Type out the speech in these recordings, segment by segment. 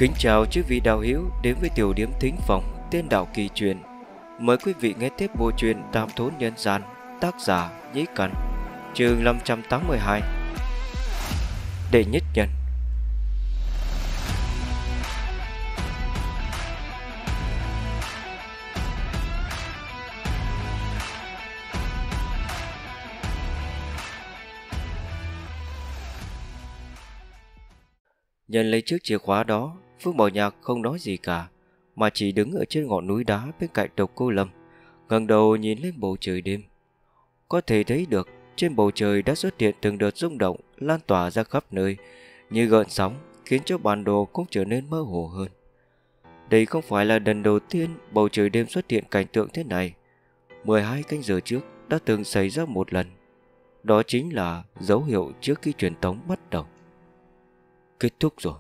Kính chào chư vị đạo hữu đến với tiểu điểm thính phòng Tiên Đạo Kỳ Truyền. Mời quý vị nghe tiếp bộ truyện Tam Thốn Nhân Gian, tác giả Nhĩ Cẩn, chương 582. Đệ nhất nhân. Nhận lấy chiếc chìa khóa đó, Phương Bảo Nhạc không nói gì cả, mà chỉ đứng ở trên ngọn núi đá bên cạnh Độc Cô Lâm, ngẩng đầu nhìn lên bầu trời đêm. Có thể thấy được trên bầu trời đã xuất hiện từng đợt rung động lan tỏa ra khắp nơi, như gợn sóng, khiến cho bản đồ cũng trở nên mơ hồ hơn. Đây không phải là lần đầu tiên bầu trời đêm xuất hiện cảnh tượng thế này. 12 canh giờ trước đã từng xảy ra một lần. Đó chính là dấu hiệu trước khi truyền tống bắt đầu. Kết thúc rồi.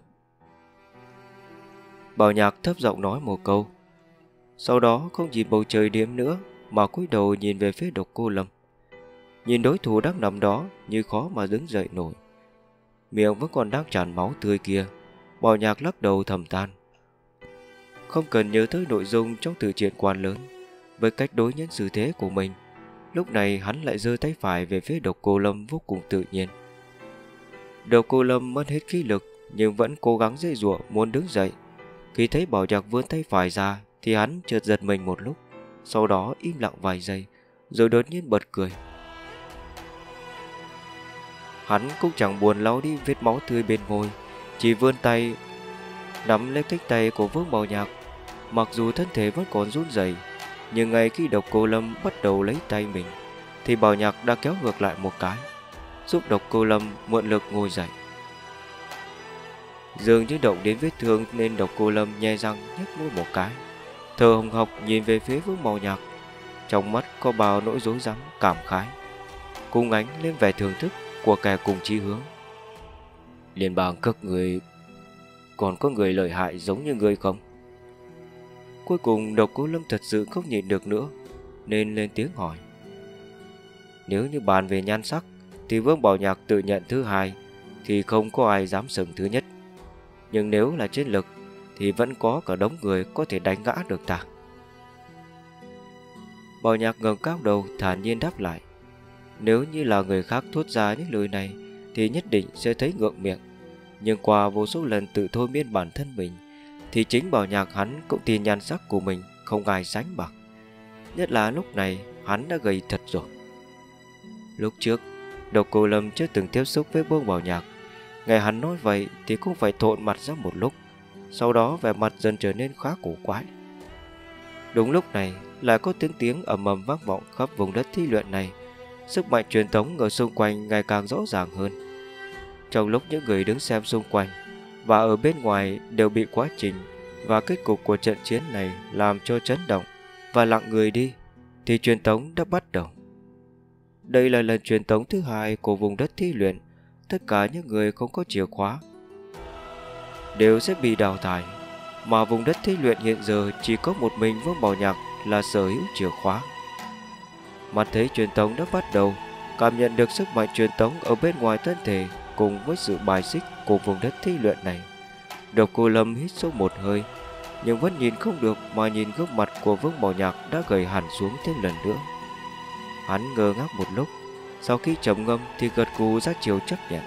Bảo Nhạc thấp giọng nói một câu, sau đó không nhìn bầu trời đêm nữa mà cúi đầu nhìn về phía Độc Cô Lâm. Nhìn đối thủ đang nằm đó như khó mà đứng dậy nổi, miệng vẫn còn đang tràn máu tươi kia. Bảo Nhạc lắc đầu thầm than. Không cần nhớ tới nội dung trong từ truyện quan lớn, với cách đối nhân xử thế của mình, lúc này hắn lại giơ tay phải về phía Độc Cô Lâm vô cùng tự nhiên. Độc Cô Lâm mất hết khí lực nhưng vẫn cố gắng giãy giụa muốn đứng dậy. Khi thấy Bảo Nhạc vươn tay phải ra thì hắn chợt giật mình một lúc, sau đó im lặng vài giây rồi đột nhiên bật cười. Hắn cũng chẳng buồn lau đi vết máu tươi bên môi, chỉ vươn tay nắm lấy cánh tay của Vương Bảo Nhạc. Mặc dù thân thể vẫn còn run rẩy, nhưng ngay khi Độc Cô Lâm bắt đầu lấy tay mình thì Bảo Nhạc đã kéo ngược lại một cái, giúp Độc Cô Lâm mượn lực ngồi dậy. Dường như động đến vết thương nên Độc Cô Lâm nhe răng nhếch môi một cái, thở hồng hộc nhìn về phía Vương Bảo Nhạc, trong mắt có bao nỗi rối rắm cảm khái, cùng ánh lên vẻ thưởng thức của kẻ cùng chí hướng. Liên bang các người còn có người lợi hại giống như người không? Cuối cùng Độc Cô Lâm thật sự không nhịn được nữa nên lên tiếng hỏi. Nếu như bàn về nhan sắc thì Vương Bảo Nhạc tự nhận thứ hai, thì không có ai dám sừng thứ nhất. Nhưng nếu là chiến lực thì vẫn có cả đống người có thể đánh ngã được ta. Bảo Nhạc ngẩng cao đầu thản nhiên đáp lại. Nếu như là người khác thốt ra những lời này thì nhất định sẽ thấy ngượng miệng, nhưng qua vô số lần tự thôi miên bản thân mình thì chính Bảo Nhạc hắn cũng tin nhan sắc của mình không ai sánh bằng. Nhất là lúc này hắn đã gầy thật rồi. Lúc trước Độc Cô Lâm chưa từng tiếp xúc với Vương Bảo Nhạc, nghe hắn nói vậy thì cũng phải thộn mặt ra một lúc, sau đó vẻ mặt dần trở nên khá cổ quái. Đúng lúc này lại có tiếng ầm ầm vang vọng khắp vùng đất thi luyện này. Sức mạnh truyền tống ở xung quanh ngày càng rõ ràng hơn. Trong lúc những người đứng xem xung quanh và ở bên ngoài đều bị quá trình và kết cục của trận chiến này làm cho chấn động và lặng người đi, thì truyền tống đã bắt đầu. Đây là lần truyền tống thứ hai của vùng đất thi luyện. Tất cả những người không có chìa khóa đều sẽ bị đào thải, mà vùng đất thi luyện hiện giờ chỉ có một mình Vương Bảo Nhạc là sở hữu chìa khóa. Mắt thấy truyền tống đã bắt đầu, cảm nhận được sức mạnh truyền tống ở bên ngoài thân thể cùng với sự bài xích của vùng đất thi luyện này, Độc Cô Lâm hít sâu một hơi, nhưng vẫn nhìn không được mà nhìn gương mặt của Vương Bảo Nhạc đã gầy hẳn xuống thêm lần nữa. Hắn ngơ ngác một lúc, sau khi trầm ngâm thì gật gù ra chiều chấp nhận.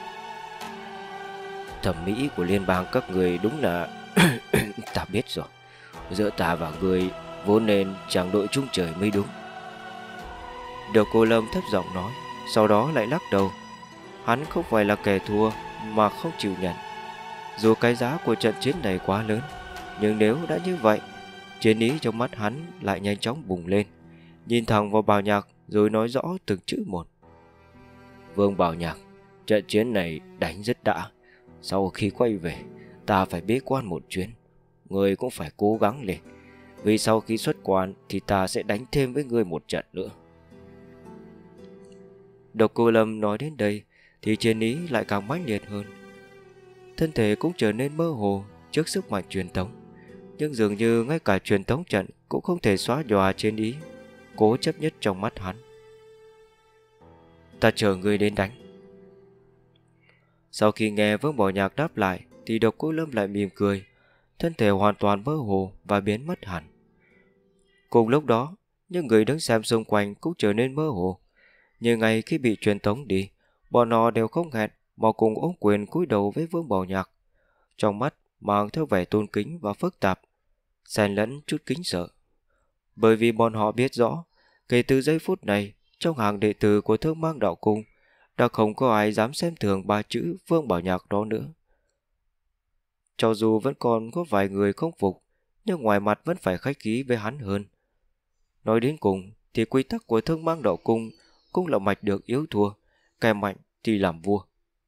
Thẩm mỹ của liên bang các người đúng là ta biết rồi. Giữa ta và người vốn nên chẳng đội chung trời mới đúng. Độc Cô Lâm thấp giọng nói, sau đó lại lắc đầu. Hắn không phải là kẻ thua mà không chịu nhận. Dù cái giá của trận chiến này quá lớn, nhưng nếu đã như vậy, chiến ý trong mắt hắn lại nhanh chóng bùng lên, nhìn thẳng vào Bảo Nhạc rồi nói rõ từng chữ một. Vương Bảo Nhạc, trận chiến này đánh rất đã. Sau khi quay về, ta phải bế quan một chuyến. Ngươi cũng phải cố gắng lên, vì sau khi xuất quan thì ta sẽ đánh thêm với ngươi một trận nữa. Độc Cô Lâm nói đến đây thì chiến ý lại càng mãnh liệt hơn. Thân thể cũng trở nên mơ hồ trước sức mạnh truyền tống, nhưng dường như ngay cả truyền tống trận cũng không thể xóa nhòa chiến ý cố chấp nhất trong mắt hắn. Ta chờ ngươi đến đánh. Sau khi nghe Vương Bảo Nhạc đáp lại thì Độc Cô Lâm lại mỉm cười, thân thể hoàn toàn mơ hồ và biến mất hẳn. Cùng lúc đó, những người đứng xem xung quanh cũng trở nên mơ hồ. Như ngay khi bị truyền tống đi, bọn họ đều không hẹn mà cùng ôm quyền cúi đầu với Vương Bảo Nhạc, trong mắt mang theo vẻ tôn kính và phức tạp, xen lẫn chút kính sợ. Bởi vì bọn họ biết rõ, kể từ giây phút này, trong hàng đệ tử của Thương Mang Đạo Cung đã không có ai dám xem thường ba chữ Vương Bảo Nhạc đó nữa. Cho dù vẫn còn có vài người không phục, nhưng ngoài mặt vẫn phải khách khí với hắn hơn. Nói đến cùng thì quy tắc của Thương Mang Đạo Cung cũng là mạch được yếu thua, kẻ mạnh thì làm vua.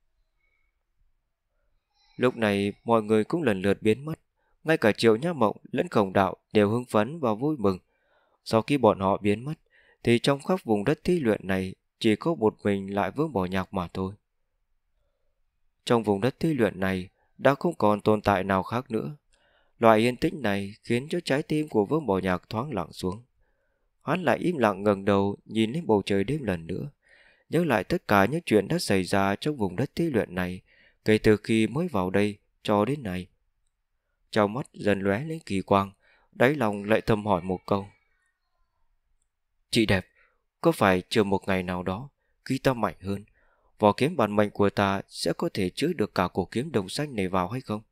Lúc này mọi người cũng lần lượt biến mất, ngay cả Triệu Nhã Mộng lẫn Khổng Đạo đều hưng phấn và vui mừng. Sau khi bọn họ biến mất thì trong khắp vùng đất thí luyện này chỉ có một mình lại Vương Bảo Nhạc mà thôi. Trong vùng đất thí luyện này đã không còn tồn tại nào khác nữa. Loại yên tĩnh này khiến cho trái tim của Vương Bảo Nhạc thoáng lặng xuống. Hắn lại im lặng ngẩng đầu nhìn lên bầu trời đêm lần nữa, nhớ lại tất cả những chuyện đã xảy ra trong vùng đất thí luyện này kể từ khi mới vào đây cho đến nay. Trong mắt dần lóe lên kỳ quang, đáy lòng lại thầm hỏi một câu: chị đẹp, có phải chờ một ngày nào đó khi ta mạnh hơn, vỏ kiếm bản mệnh của ta sẽ có thể chứa được cả cổ kiếm đồng xanh này vào hay không?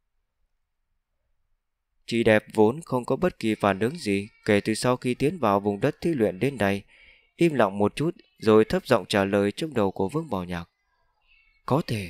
Chị đẹp vốn không có bất kỳ phản ứng gì kể từ sau khi tiến vào vùng đất thí luyện đến đây, im lặng một chút rồi thấp giọng trả lời trong đầu của Vương Bảo Nhạc: có thể.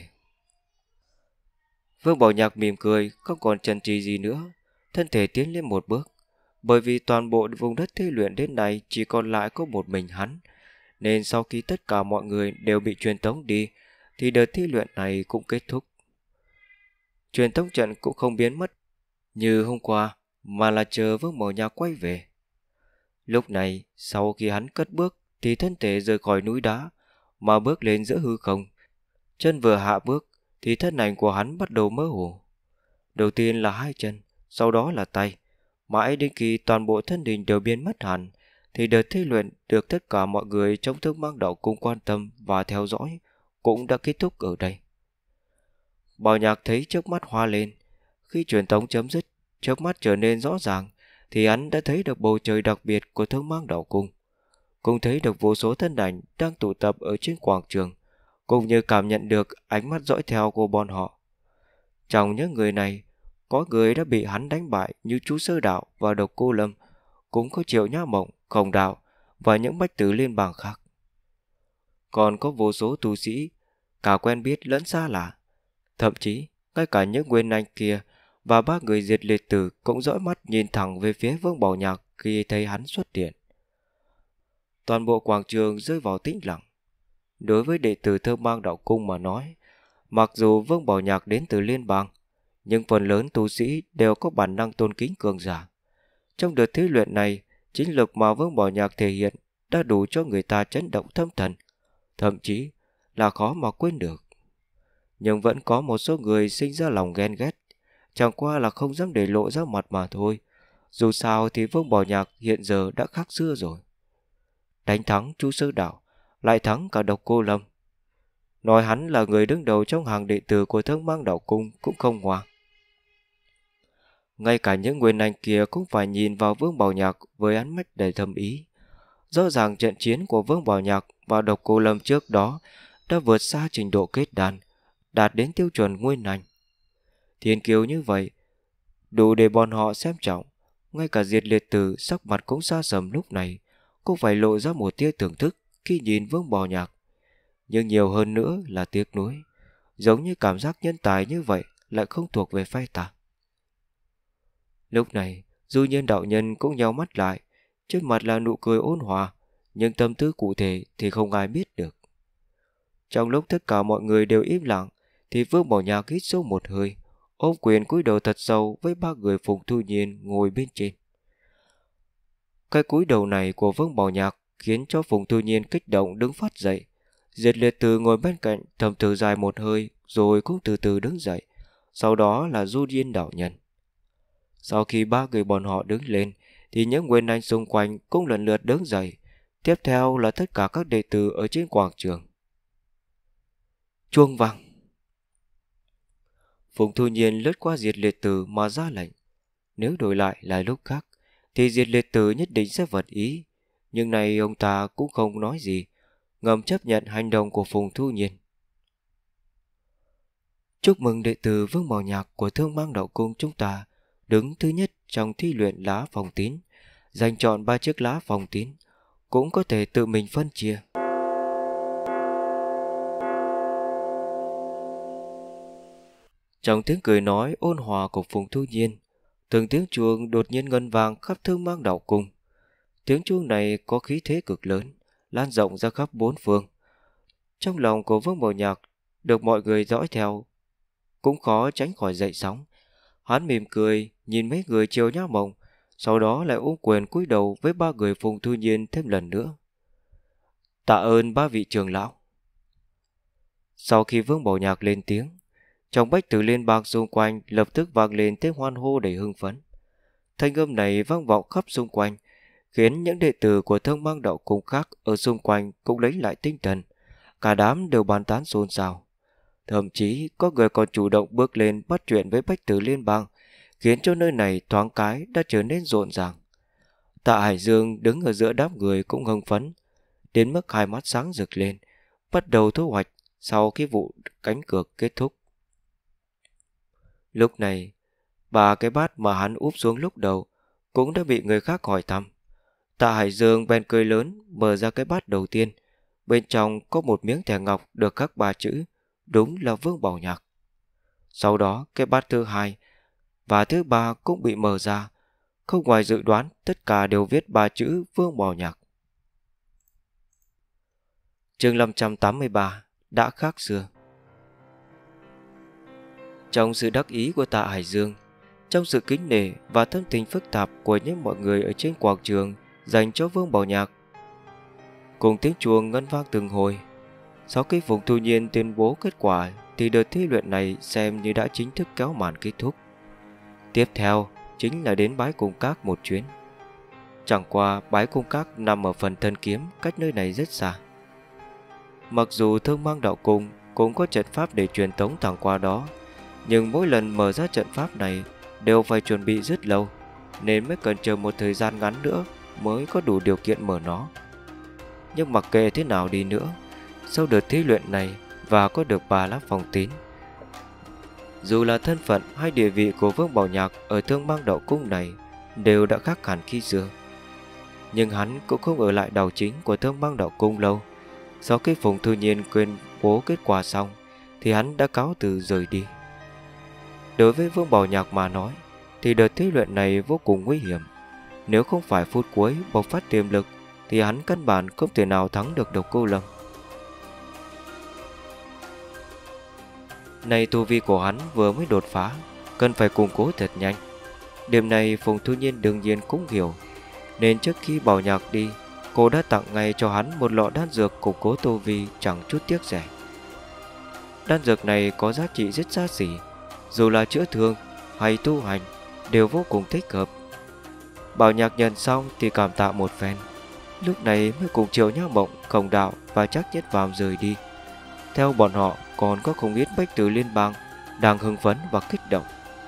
Vương Bảo Nhạc mỉm cười, không còn chần chừ gì nữa, thân thể tiến lên một bước. Bởi vì toàn bộ vùng đất thí luyện đến nay chỉ còn lại có một mình hắn, nên sau khi tất cả mọi người đều bị truyền tống đi thì đợt thí luyện này cũng kết thúc. Truyền tống trận cũng không biến mất như hôm qua, mà là chờ Vương Bảo Nhạc quay về. Lúc này, sau khi hắn cất bước thì thân thể rời khỏi núi đá mà bước lên giữa hư không. Chân vừa hạ bước thì thân ảnh của hắn bắt đầu mơ hồ. Đầu tiên là hai chân, sau đó là tay. Mãi đến khi toàn bộ thân hình đều biến mất hẳn thì đợt thí luyện được tất cả mọi người trong Thương Mang Đạo Cung quan tâm và theo dõi cũng đã kết thúc ở đây. Bảo Nhạc thấy trước mắt hoa lên. Khi truyền tống chấm dứt, trước mắt trở nên rõ ràng thì hắn đã thấy được bầu trời đặc biệt của Thương Mang Đạo Cung, cũng thấy được vô số thân ảnh đang tụ tập ở trên quảng trường, cũng như cảm nhận được ánh mắt dõi theo của bọn họ. Trong những người này, có người đã bị hắn đánh bại như chú Sơ Đạo và Độc Cô Lâm, cũng có Triệu Nhã Mộng, Khổng Đạo và những bách tử liên bang khác. Còn có vô số tu sĩ, cả quen biết lẫn xa lạ. Thậm chí, ngay cả những nguyên anh kia và ba người diệt liệt tử cũng dõi mắt nhìn thẳng về phía Vương Bảo Nhạc khi thấy hắn xuất hiện. Toàn bộ quảng trường rơi vào tĩnh lặng. Đối với đệ tử Thương Mang Đạo Cung mà nói, mặc dù Vương Bảo Nhạc đến từ liên bang, nhưng phần lớn tu sĩ đều có bản năng tôn kính cường giả. Trong đợt thí luyện này, chính lực mà Vương Bảo Nhạc thể hiện đã đủ cho người ta chấn động tâm thần, thậm chí là khó mà quên được. Nhưng vẫn có một số người sinh ra lòng ghen ghét, chẳng qua là không dám để lộ ra mặt mà thôi. Dù sao thì Vương Bảo Nhạc hiện giờ đã khác xưa rồi. Đánh thắng chú Sơ Đạo, lại thắng cả Độc Cô Lâm. Nói hắn là người đứng đầu trong hàng đệ tử của Thương Mang Đạo Cung cũng không ngoa. Ngay cả những nguyên anh kia cũng phải nhìn vào Vương Bảo Nhạc với ánh mắt đầy thâm ý. Rõ ràng trận chiến của Vương Bảo Nhạc và Độc Cô Lâm trước đó đã vượt xa trình độ kết đan, đạt đến tiêu chuẩn nguyên anh. Thiên kiêu như vậy đủ để bọn họ xem trọng. Ngay cả Diệt Liệt Tử sắc mặt cũng xa sầm lúc này cũng phải lộ ra một tia thưởng thức khi nhìn Vương Bảo Nhạc. Nhưng nhiều hơn nữa là tiếc nuối, giống như cảm giác nhân tài như vậy lại không thuộc về phe ta. Lúc này Du Nhiên đạo nhân cũng nheo mắt lại, trên mặt là nụ cười ôn hòa, nhưng tâm tư cụ thể thì không ai biết được. Trong lúc tất cả mọi người đều im lặng thì Vương Bảo Nhạc hít sâu một hơi, ôm quyền cúi đầu thật sâu với ba người Phùng Thu Nhiên ngồi bên trên. Cái cúi đầu này của Vương Bảo Nhạc khiến cho Phùng Thu Nhiên kích động đứng phát dậy. Diệt Liệt Tử ngồi bên cạnh thầm thở dài một hơi rồi cũng từ từ đứng dậy. Sau đó là Du Nhiên đạo nhân. Sau khi ba người bọn họ đứng lên thì những nguyên anh xung quanh cũng lần lượt đứng dậy. Tiếp theo là tất cả các đệ tử ở trên quảng trường. Chuông vang. Phùng Thu Nhiên lướt qua Diệt Liệt Tử mà ra lệnh. Nếu đổi lại là lúc khác thì Diệt Liệt Tử nhất định sẽ vật ý, nhưng này ông ta cũng không nói gì, ngầm chấp nhận hành động của Phùng Thu Nhiên. Chúc mừng đệ tử Vương Bảo Nhạc của Thương Mang Đạo Cung chúng ta đứng thứ nhất trong thi luyện lá phòng tín, giành chọn 3 chiếc lá phòng tín, cũng có thể tự mình phân chia. Trong tiếng cười nói ôn hòa của Phùng Thu Nhiên, từng tiếng chuông đột nhiên ngân vang khắp Thương Mang Đạo Cung. Tiếng chuông này có khí thế cực lớn, lan rộng ra khắp bốn phương. Trong lòng của Vương Bảo Nhạc được mọi người dõi theo cũng khó tránh khỏi dậy sóng. Hắn mỉm cười nhìn mấy người Triều Nhã Mộng, sau đó lại ôm quyền cúi đầu với 3 người Phùng Thu Nhiên thêm lần nữa. Tạ ơn 3 vị trưởng lão. Sau khi Vương Bảo Nhạc lên tiếng, trong Bách Tử Liên Bang xung quanh lập tức vang lên tiếng hoan hô đầy hưng phấn. Thanh âm này vang vọng khắp xung quanh, khiến những đệ tử của Thương Mang Đạo Cung khác ở xung quanh cũng lấy lại tinh thần. Cả đám đều bàn tán xôn xao. Thậm chí có người còn chủ động bước lên bắt chuyện với Bách Tử Liên Bang, khiến cho nơi này thoáng cái đã trở nên rộn ràng. Tạ Hải Dương đứng ở giữa đám người cũng hưng phấn, đến mức hai mắt sáng rực lên, bắt đầu thu hoạch sau khi vụ cánh cược kết thúc. Lúc này, 3 cái bát mà hắn úp xuống lúc đầu cũng đã bị người khác hỏi thăm. Tạ Hải Dương bèn cười lớn mở ra cái bát đầu tiên, bên trong có một miếng thẻ ngọc được khắc 3 chữ, đúng là Vương Bảo Nhạc. Sau đó cái bát thứ 2 và thứ 3 cũng bị mở ra, không ngoài dự đoán tất cả đều viết 3 chữ Vương Bảo Nhạc. Chương 583 đã khác xưa. Trong sự đắc ý của Tạ Hải Dương, trong sự kính nể và tâm tình phức tạp của những mọi người ở trên quảng trường dành cho Vương Bảo Nhạc, cùng tiếng chuông ngân vang từng hồi, sau khi Phùng Thu Nhiên tuyên bố kết quả thì đợt thi luyện này xem như đã chính thức kéo màn kết thúc. Tiếp theo chính là đến Bái Cung Các một chuyến. Chẳng qua Bái Cung Các nằm ở phần thân kiếm, cách nơi này rất xa. Mặc dù Thương Mang Đạo Cung cũng có trận pháp để truyền tống thẳng qua đó, nhưng mỗi lần mở ra trận pháp này đều phải chuẩn bị rất lâu, nên mới cần chờ một thời gian ngắn nữa mới có đủ điều kiện mở nó. Nhưng mặc kệ thế nào đi nữa, sau đợt thí luyện này và có được 3 lá phòng tín, dù là thân phận hay địa vị của Vương Bảo Nhạc ở Thương Mang Đạo Cung này đều đã khác hẳn khi xưa. Nhưng hắn cũng không ở lại đảo chính của Thương Mang Đạo Cung lâu. Sau khi Phùng Thu Nhiên tuyên bố kết quả xong thì hắn đã cáo từ rời đi. Đối với Vương Bảo Nhạc mà nói thì đợt thí luyện này vô cùng nguy hiểm. Nếu không phải phút cuối bộc phát tiềm lực thì hắn căn bản không thể nào thắng được Độc Cô Lâm. Này tu vi của hắn vừa mới đột phá, cần phải củng cố thật nhanh. Điểm này Phùng Thu Nhiên đương nhiên cũng hiểu, nên trước khi Bảo Nhạc đi, cô đã tặng ngay cho hắn một lọ đan dược củng cố tu vi chẳng chút tiếc rẻ. Đan dược này có giá trị rất xa xỉ, dù là chữa thương hay tu hành đều vô cùng thích hợp. Bảo Nhạc nhận xong thì cảm tạ một phen, lúc này mới cùng Triệu Nhã Mộng, Khổng Đạo và Trác Nhất Phàm rời đi. Theo bọn họ còn có không ít Bách Tử Liên Bang đang hưng phấn và kích động.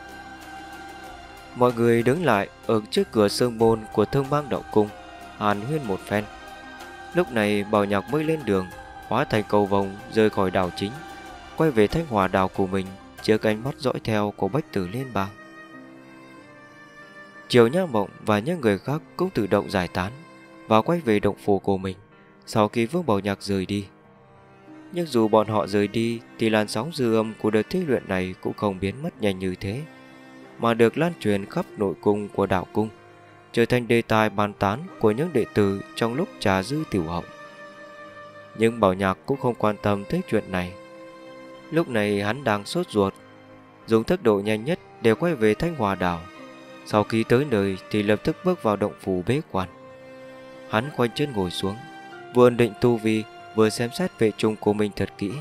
Mọi người đứng lại ở trước cửa sơn môn của Thương Mang Đạo Cung hàn huyên một phen. Lúc này Bảo Nhạc mới lên đường, hóa thành cầu vồng rời khỏi đảo chính, quay về Thanh Hòa đảo của mình trước ánh mắt dõi theo của Bách Tử Liên Bang. Triều Nhã Mộng và những người khác cũng tự động giải tán và quay về động phủ của mình sau khi Vương Bảo Nhạc rời đi. Nhưng dù bọn họ rời đi thì làn sóng dư âm của đợt thí luyện này cũng không biến mất nhanh như thế, mà được lan truyền khắp nội cung của đạo cung, trở thành đề tài bàn tán của những đệ tử trong lúc trà dư tiểu hậu. Nhưng Bảo Nhạc cũng không quan tâm tới chuyện này. Lúc này hắn đang sốt ruột, dùng tốc độ nhanh nhất để quay về Thanh Hòa đảo. Sau khi tới nơi thì lập tức bước vào động phủ bế quan. Hắn khoanh chân ngồi xuống, vừa ổn định tu vi, vừa xem xét vệ trùng của mình thật kỹ.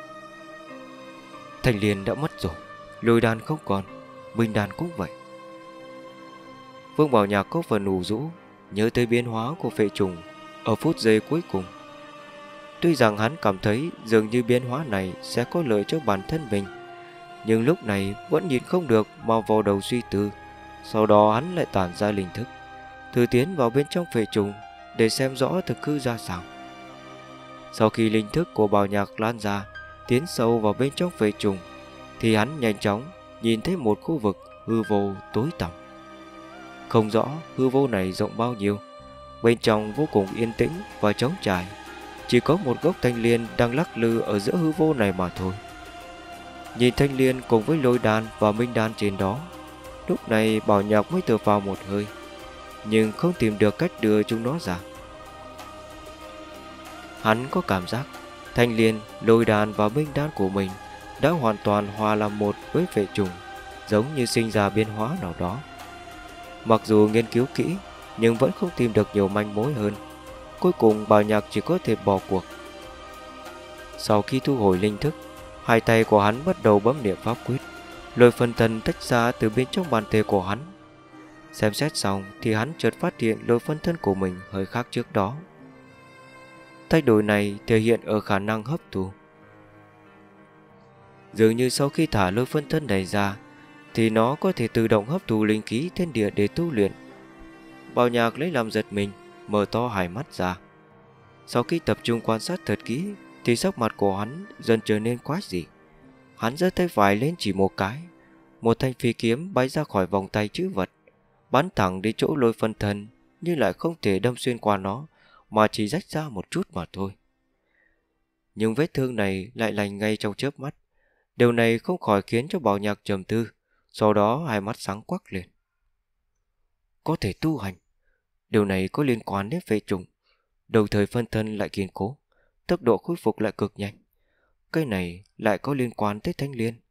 Thanh Liên đã mất rồi, Lôi đàn không còn, Minh đàn cũng vậy. Vương Bảo Nhạc có phần ủ rũ, nhớ tới biến hóa của vệ trùng ở phút giây cuối cùng. Tuy rằng hắn cảm thấy dường như biến hóa này sẽ có lợi cho bản thân mình, nhưng lúc này vẫn nhìn không được mà vào đầu suy tư. Sau đó hắn lại tản ra linh thức, thử tiến vào bên trong phệ trùng để xem rõ thực hư ra sao. Sau khi linh thức của Bảo Nhạc lan ra, tiến sâu vào bên trong phệ trùng, thì hắn nhanh chóng nhìn thấy một khu vực hư vô tối tăm. Không rõ hư vô này rộng bao nhiêu, bên trong vô cùng yên tĩnh và trống trải, chỉ có một gốc thanh liên đang lắc lư ở giữa hư vô này mà thôi. Nhìn thanh liên cùng với lôi đan và minh đan trên đó, lúc này Bảo Nhạc mới thở vào một hơi, nhưng không tìm được cách đưa chúng nó ra. Hắn có cảm giác thanh liên, lôi đan và minh đan của mình đã hoàn toàn hòa làm một với phệ trùng, giống như sinh ra biến hóa nào đó. Mặc dù nghiên cứu kỹ, nhưng vẫn không tìm được nhiều manh mối hơn. Cuối cùng Bảo Nhạc chỉ có thể bỏ cuộc. Sau khi thu hồi linh thức, hai tay của hắn bắt đầu bấm niệm pháp quyết, lôi phân thân tách ra từ bên trong bàn tay của hắn. Xem xét xong thì hắn chợt phát hiện lôi phân thân của mình hơi khác trước đó. Thay đổi này thể hiện ở khả năng hấp thu. Dường như sau khi thả lôi phân thân này ra, thì nó có thể tự động hấp thụ linh khí thiên địa để tu luyện. Bảo Nhạc lấy làm giật mình, mở to hai mắt ra. Sau khi tập trung quan sát thật kỹ, thì sắc mặt của hắn dần trở nên quái dị. Hắn giơ tay phải lên chỉ một cái, một thanh phi kiếm bay ra khỏi vòng tay chữ vật, bắn thẳng đến chỗ lôi phân thân, nhưng lại không thể đâm xuyên qua nó, mà chỉ rách ra một chút mà thôi. Nhưng vết thương này lại lành ngay trong chớp mắt. Điều này không khỏi khiến cho Bảo Nhạc trầm tư, sau đó hai mắt sáng quắc lên. Có thể tu hành, điều này có liên quan đến phệ trùng, đồng thời phân thân lại kiên cố, tốc độ khôi phục lại cực nhanh. Cái này lại có liên quan tới thanh liên.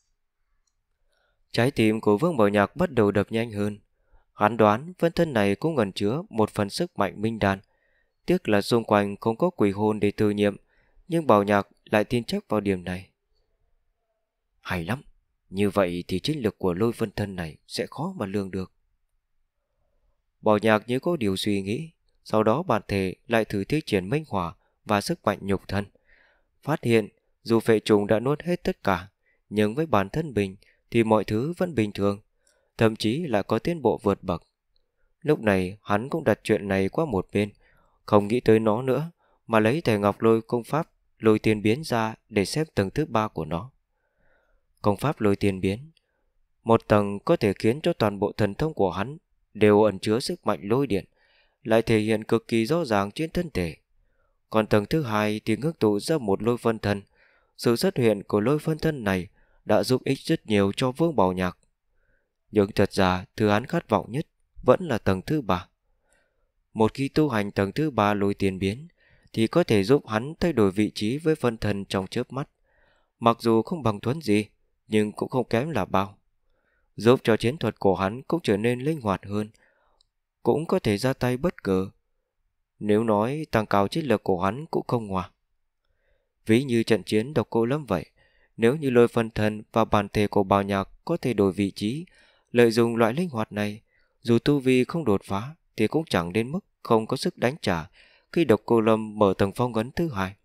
Trái tim của Vương Bảo Nhạc bắt đầu đập nhanh hơn. Hắn đoán phân thân này cũng ẩn chứa một phần sức mạnh minh đan. Tiếc là xung quanh không có quỷ hồn để từ nhiệm, nhưng Bảo Nhạc lại tin chắc vào điểm này. Hay lắm, như vậy thì chiến lực của lôi phân thân này sẽ khó mà lường được. Bảo Nhạc như có điều suy nghĩ, sau đó bản thể lại thử thi triển minh hỏa và sức mạnh nhục thân. Phát hiện dù phệ trùng đã nuốt hết tất cả, nhưng với bản thân mình thì mọi thứ vẫn bình thường, thậm chí lại có tiến bộ vượt bậc. Lúc này hắn cũng đặt chuyện này qua một bên, không nghĩ tới nó nữa, mà lấy thẻ ngọc lôi công pháp lôi tiên biến ra để xếp tầng thứ 3 của nó. Công pháp lôi tiên biến, một tầng có thể khiến cho toàn bộ thần thông của hắn đều ẩn chứa sức mạnh lôi điện, lại thể hiện cực kỳ rõ ràng trên thân thể. Còn tầng thứ 2 thì ngưng tụ ra một lôi phân thân. Sự xuất hiện của lôi phân thân này đã giúp ích rất nhiều cho Vương Bảo Nhạc. Nhưng thật ra thứ hắn khát vọng nhất vẫn là tầng thứ 3. Một khi tu hành tầng thứ 3 lôi tiên biến thì có thể giúp hắn thay đổi vị trí với phân thân trong chớp mắt. Mặc dù không bằng Thuấn gì, nhưng cũng không kém là bao. Giúp cho chiến thuật của hắn cũng trở nên linh hoạt hơn, cũng có thể ra tay bất ngờ. Nếu nói tăng cao chiến lực của hắn cũng không ngoa. Ví như trận chiến Độc Cô Lâm vậy, nếu như lôi phân thân và bản thể của Bảo Nhạc có thể đổi vị trí, lợi dụng loại linh hoạt này, dù tu vi không đột phá thì cũng chẳng đến mức không có sức đánh trả khi Độc Cô Lâm mở tầng phong ấn thứ 2.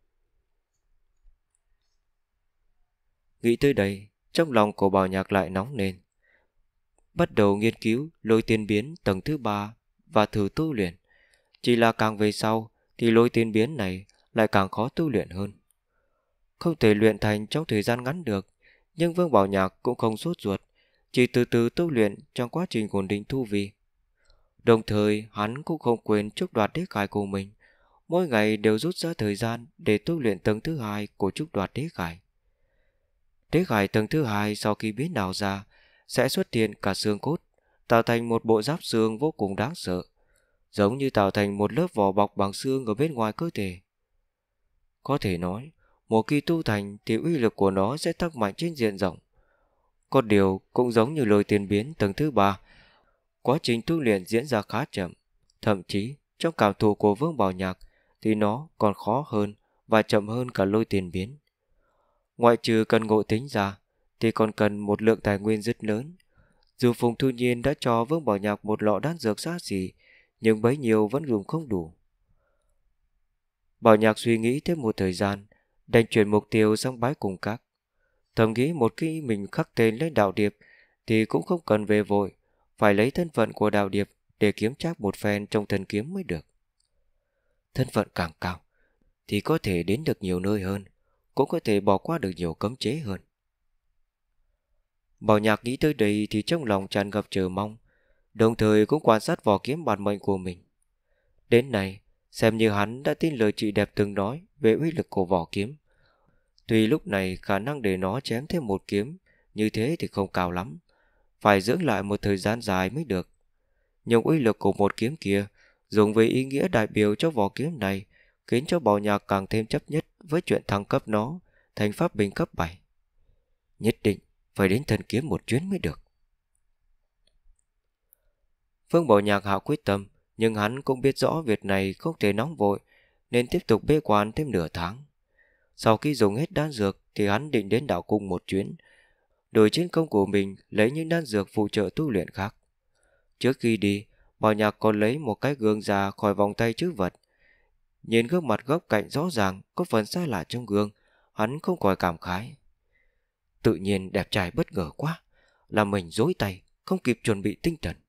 Nghĩ tới đây, trong lòng của Bảo Nhạc lại nóng lên. Bắt đầu nghiên cứu lôi tiên biến tầng thứ 3 và thử tu luyện. Chỉ là càng về sau thì lôi tiên biến này lại càng khó tu luyện hơn. Không thể luyện thành trong thời gian ngắn được, nhưng Vương Bảo Nhạc cũng không sốt ruột, chỉ từ từ tu luyện trong quá trình ổn định tu vi. Đồng thời hắn cũng không quên trúc đoạt đế khải của mình, mỗi ngày đều rút ra thời gian để tu luyện tầng thứ 2 của trúc đoạt đế khải. Đế khải tầng thứ 2 sau khi biến ảo ra sẽ xuất hiện cả xương cốt, tạo thành một bộ giáp xương vô cùng đáng sợ, giống như tạo thành một lớp vỏ bọc bằng xương ở bên ngoài cơ thể. Có thể nói, một khi tu thành thì uy lực của nó sẽ tăng mạnh trên diện rộng. Có điều cũng giống như lôi tiên biến tầng thứ 3, quá trình tu luyện diễn ra khá chậm. Thậm chí trong cảm thụ của Vương Bảo Nhạc thì nó còn khó hơn và chậm hơn cả lôi tiên biến. Ngoại trừ cần ngộ tính ra thì còn cần một lượng tài nguyên rất lớn. Dù Phùng Thu Nhiên đã cho Vương Bảo Nhạc một lọ đan dược xa xỉ, nhưng bấy nhiêu vẫn dùng không đủ. Bảo Nhạc suy nghĩ thêm một thời gian, đành chuyển mục tiêu sang bái cùng các. Thầm nghĩ một khi mình khắc tên lên Đạo Điệp thì cũng không cần về vội, phải lấy thân phận của Đạo Điệp để kiếm trác một phen trong thần kiếm mới được. Thân phận càng cao thì có thể đến được nhiều nơi hơn, cũng có thể bỏ qua được nhiều cấm chế hơn. Bảo Nhạc nghĩ tới đây thì trong lòng tràn ngập chờ mong, đồng thời cũng quan sát vỏ kiếm bản mệnh của mình. Đến nay, xem như hắn đã tin lời chị đẹp từng nói về uy lực của vỏ kiếm. Tuy lúc này khả năng để nó chém thêm một kiếm như thế thì không cao lắm, phải dưỡng lại một thời gian dài mới được. Nhưng uy lực của một kiếm kia dùng với ý nghĩa đại biểu cho vỏ kiếm này khiến cho Bảo Nhạc càng thêm chấp nhất với chuyện thăng cấp nó thành pháp binh cấp 7. Nhất định phải đến thần kiếm một chuyến mới được. Phương Bảo Nhạc hạ quyết tâm, nhưng hắn cũng biết rõ việc này không thể nóng vội nên tiếp tục bế quan thêm nửa tháng. Sau khi dùng hết đan dược thì hắn định đến đạo cung một chuyến, đổi chiến công của mình lấy những đan dược phụ trợ tu luyện khác. Trước khi đi, Bảo Nhạc còn lấy một cái gương ra khỏi vòng tay trữ vật. Nhìn gương mặt góc cạnh rõ ràng có phần xa lạ trong gương, hắn không khỏi cảm khái. Tự nhiên đẹp trai bất ngờ quá, làm mình rối tay, không kịp chuẩn bị tinh thần.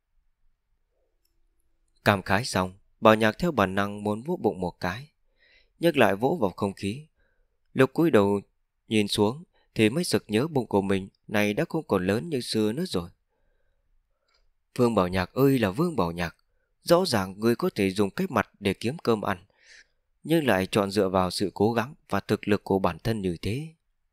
Cảm khái xong, Bảo Nhạc theo bản năng muốn vuốt bụng một cái, nhưng lại vỗ vào không khí. Lúc cúi đầu nhìn xuống thì mới sực nhớ bụng của mình này đã không còn lớn như xưa nữa rồi. Vương Bảo Nhạc ơi là Vương Bảo Nhạc, rõ ràng người có thể dùng cái mặt để kiếm cơm ăn, nhưng lại chọn dựa vào sự cố gắng và thực lực của bản thân như thế.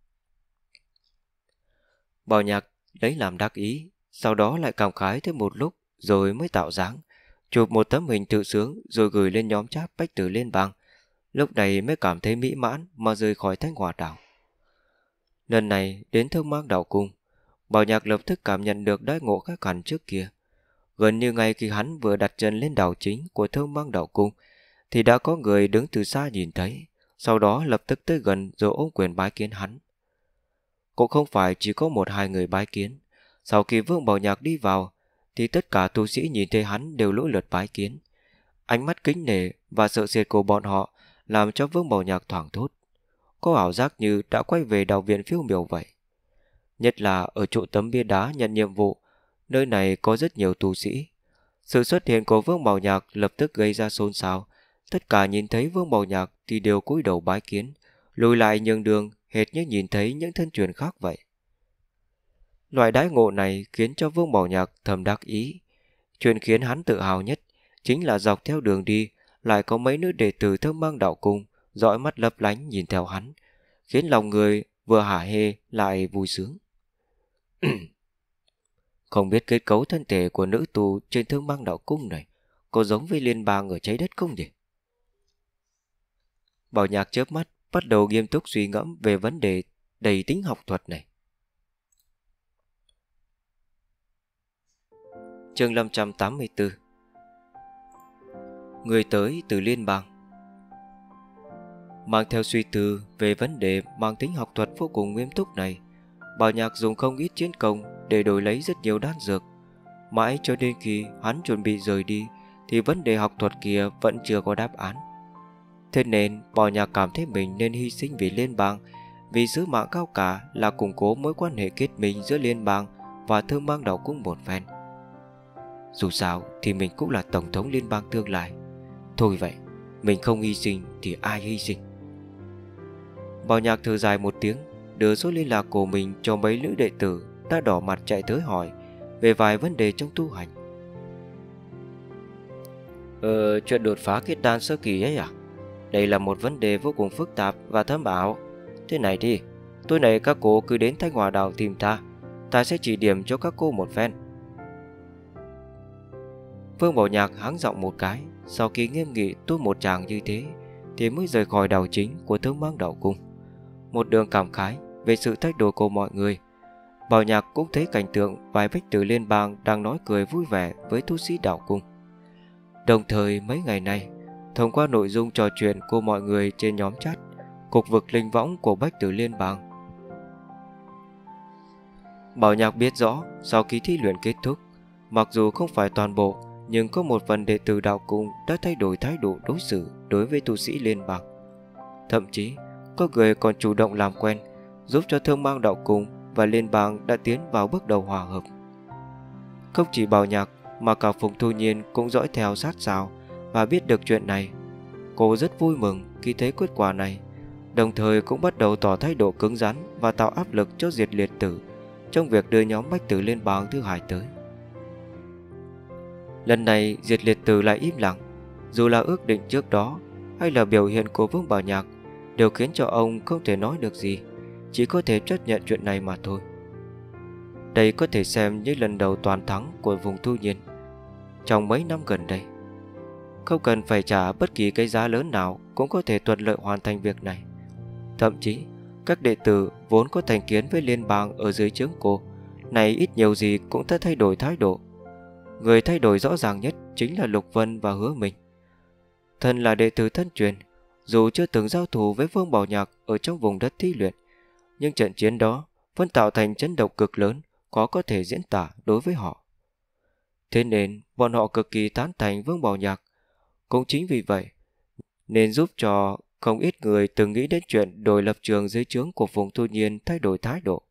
Bảo Nhạc lấy làm đắc ý, sau đó lại cảm khái thêm một lúc rồi mới tạo dáng, chụp một tấm hình tự sướng rồi gửi lên nhóm chat Bách Tử Liên Bang. Lúc này mới cảm thấy mỹ mãn mà rời khỏi Thanh Hỏa Đảo. Lần này đến Thương Mang Đạo Cung, Bảo Nhạc lập tức cảm nhận được đãi ngộ khác hẳn trước kia. Gần như ngay khi hắn vừa đặt chân lên đảo chính của Thương Mang Đạo Cung thì đã có người đứng từ xa nhìn thấy, sau đó lập tức tới gần rồi ôm quyền bái kiến hắn. Cũng không phải chỉ có một hai người bái kiến. Sau khi Vương Bảo Nhạc đi vào thì tất cả tu sĩ nhìn thấy hắn đều lũ lượt bái kiến. Ánh mắt kính nể và sợ sệt của bọn họ làm cho Vương Bảo Nhạc thoảng thốt, có ảo giác như đã quay về đạo viện phiêu miểu vậy. Nhất là ở chỗ tấm bia đá nhận nhiệm vụ, nơi này có rất nhiều tu sĩ. Sự xuất hiện của Vương Bảo Nhạc lập tức gây ra xôn xao. Tất cả nhìn thấy Vương Bảo Nhạc thì đều cúi đầu bái kiến, lùi lại nhường đường, hệt như nhìn thấy những thân truyền khác vậy. Loại đãi ngộ này khiến cho Vương Bảo Nhạc thầm đắc ý. Chuyện khiến hắn tự hào nhất chính là dọc theo đường đi lại có mấy nữ đệ tử Thương Mang Đạo Cung dõi mắt lấp lánh nhìn theo hắn, khiến lòng người vừa hả hê lại vui sướng. Không biết kết cấu thân thể của nữ tù trên Thương Mang Đạo Cung này có giống với liên bang ở trái đất không nhỉ? Bảo Nhạc chớp mắt, bắt đầu nghiêm túc suy ngẫm về vấn đề đầy tính học thuật này. Chương 584. Người tới từ liên bang. Mang theo suy tư về vấn đề mang tính học thuật vô cùng nghiêm túc này, Bảo Nhạc dùng không ít chiến công để đổi lấy rất nhiều đan dược. Mãi cho đến khi hắn chuẩn bị rời đi thì vấn đề học thuật kia vẫn chưa có đáp án. Thế nên Bảo Nhạc cảm thấy mình nên hy sinh vì liên bang, vì sứ mạng cao cả là củng cố mối quan hệ kết minh giữa liên bang và Thương Mang Đạo Cung một phen. Dù sao thì mình cũng là tổng thống liên bang tương lai. Thôi vậy, mình không hy sinh thì ai hy sinh? Bảo Nhạc thở dài một tiếng, đưa số liên lạc của mình cho mấy nữ đệ tử đã đỏ mặt chạy tới hỏi về vài vấn đề trong tu hành. Chuyện đột phá kết đan sơ kỳ ấy à? Đây là một vấn đề vô cùng phức tạp và thâm ảo. Thế này đi, tối nay các cô cứ đến Thanh Hỏa Đảo tìm ta sẽ chỉ điểm cho các cô một phen. Vương Bảo Nhạc hắng giọng một cái, sau khi nghiêm nghị tuốt một tràng như thế thì mới rời khỏi đảo chính của Thương Mang Đạo Cung. Một đường cảm khái về sự thay đổi của mọi người. Bảo Nhạc cũng thấy cảnh tượng vài Bách Tử Liên Bang đang nói cười vui vẻ với tu sĩ đạo cung. Đồng thời mấy ngày nay, thông qua nội dung trò chuyện của mọi người trên nhóm chat Cục vực linh võng của Bách Tử Liên Bang, Bảo Nhạc biết rõ sau khi thi luyện kết thúc, mặc dù không phải toàn bộ nhưng có một phần đệ tử đạo cung đã thay đổi thái độ đối xử đối với tu sĩ liên bang. Thậm chí có người còn chủ động làm quen, giúp cho Thương Mang Đạo Cung và liên bang đã tiến vào bước đầu hòa hợp. Không chỉ Bảo Nhạc mà cả Phùng Thu Nhiên cũng dõi theo sát sao và biết được chuyện này. Cô rất vui mừng khi thấy kết quả này, đồng thời cũng bắt đầu tỏ thái độ cứng rắn và tạo áp lực cho Diệt Liệt Tử trong việc đưa nhóm Bách Tử Liên bang thứ hai tới. Lần này Diệt Liệt Tử lại im lặng, dù là ước định trước đó hay là biểu hiện của Vương Bảo Nhạc đều khiến cho ông không thể nói được gì, chỉ có thể chấp nhận chuyện này mà thôi. Đây có thể xem như lần đầu toàn thắng của Phùng Thu Nhiên trong mấy năm gần đây. Không cần phải trả bất kỳ cái giá lớn nào cũng có thể thuận lợi hoàn thành việc này. Thậm chí các đệ tử vốn có thành kiến với liên bang ở dưới trướng cô này ít nhiều gì cũng đã thay đổi thái độ. Người thay đổi rõ ràng nhất chính là Lục Vân và Hứa Minh. Thân là đệ tử thân truyền, dù chưa từng giao thủ với Vương Bảo Nhạc ở trong vùng đất thí luyện, nhưng trận chiến đó vẫn tạo thành chấn động cực lớn, khó có thể diễn tả đối với họ. Thế nên bọn họ cực kỳ tán thành Vương Bảo Nhạc. Cũng chính vì vậy nên giúp cho không ít người từng nghĩ đến chuyện đổi lập trường dưới trướng của Phùng Thu Nhiên thay đổi thái độ.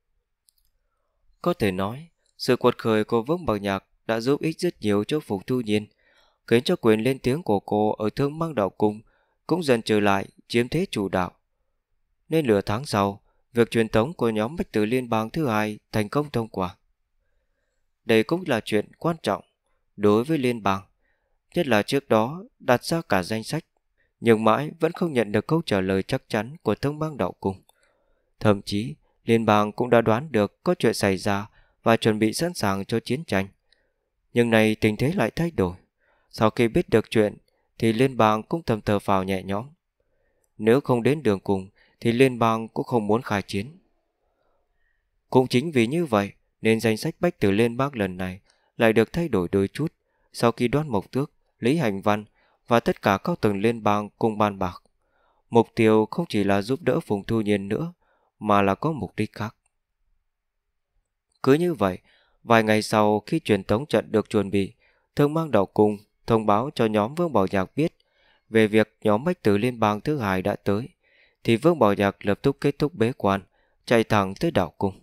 Có thể nói, sự quật khởi của Vương Bảo Nhạc đã giúp ích rất nhiều cho Phùng Thu Nhiên, khiến cho quyền lên tiếng của cô ở Thương Mang Đạo Cung cũng dần trở lại chiếm thế chủ đạo. Nên nửa tháng sau, việc truyền tống của nhóm Bách Tử Liên bang thứ hai thành công thông qua. Đây cũng là chuyện quan trọng đối với liên bang, nhất là trước đó đặt ra cả danh sách, nhưng mãi vẫn không nhận được câu trả lời chắc chắn của Thương Mang Đạo Cung. Thậm chí liên bang cũng đã đoán được có chuyện xảy ra và chuẩn bị sẵn sàng cho chiến tranh. Nhưng này tình thế lại thay đổi. Sau khi biết được chuyện thì liên bang cũng thầm thở phào nhẹ nhõm. Nếu không đến đường cùng thì liên bang cũng không muốn khai chiến. Cũng chính vì như vậy nên danh sách Bách Tử Liên bang lần này lại được thay đổi đôi chút sau khi Đoan Mộc Tước, Lý Hành Văn và tất cả cao tầng liên bang cùng bàn bạc. Mục tiêu không chỉ là giúp đỡ Phùng Thu Nhiên nữa, mà là có mục đích khác. Cứ như vậy, vài ngày sau khi truyền tống trận được chuẩn bị, Thương Mang Đạo Cung thông báo cho nhóm Vương Bảo Nhạc biết về việc nhóm Bách Tử Liên bang thứ hai đã tới, thì Vương Bảo Nhạc lập tức kết thúc bế quan, chạy thẳng tới Đạo Cung.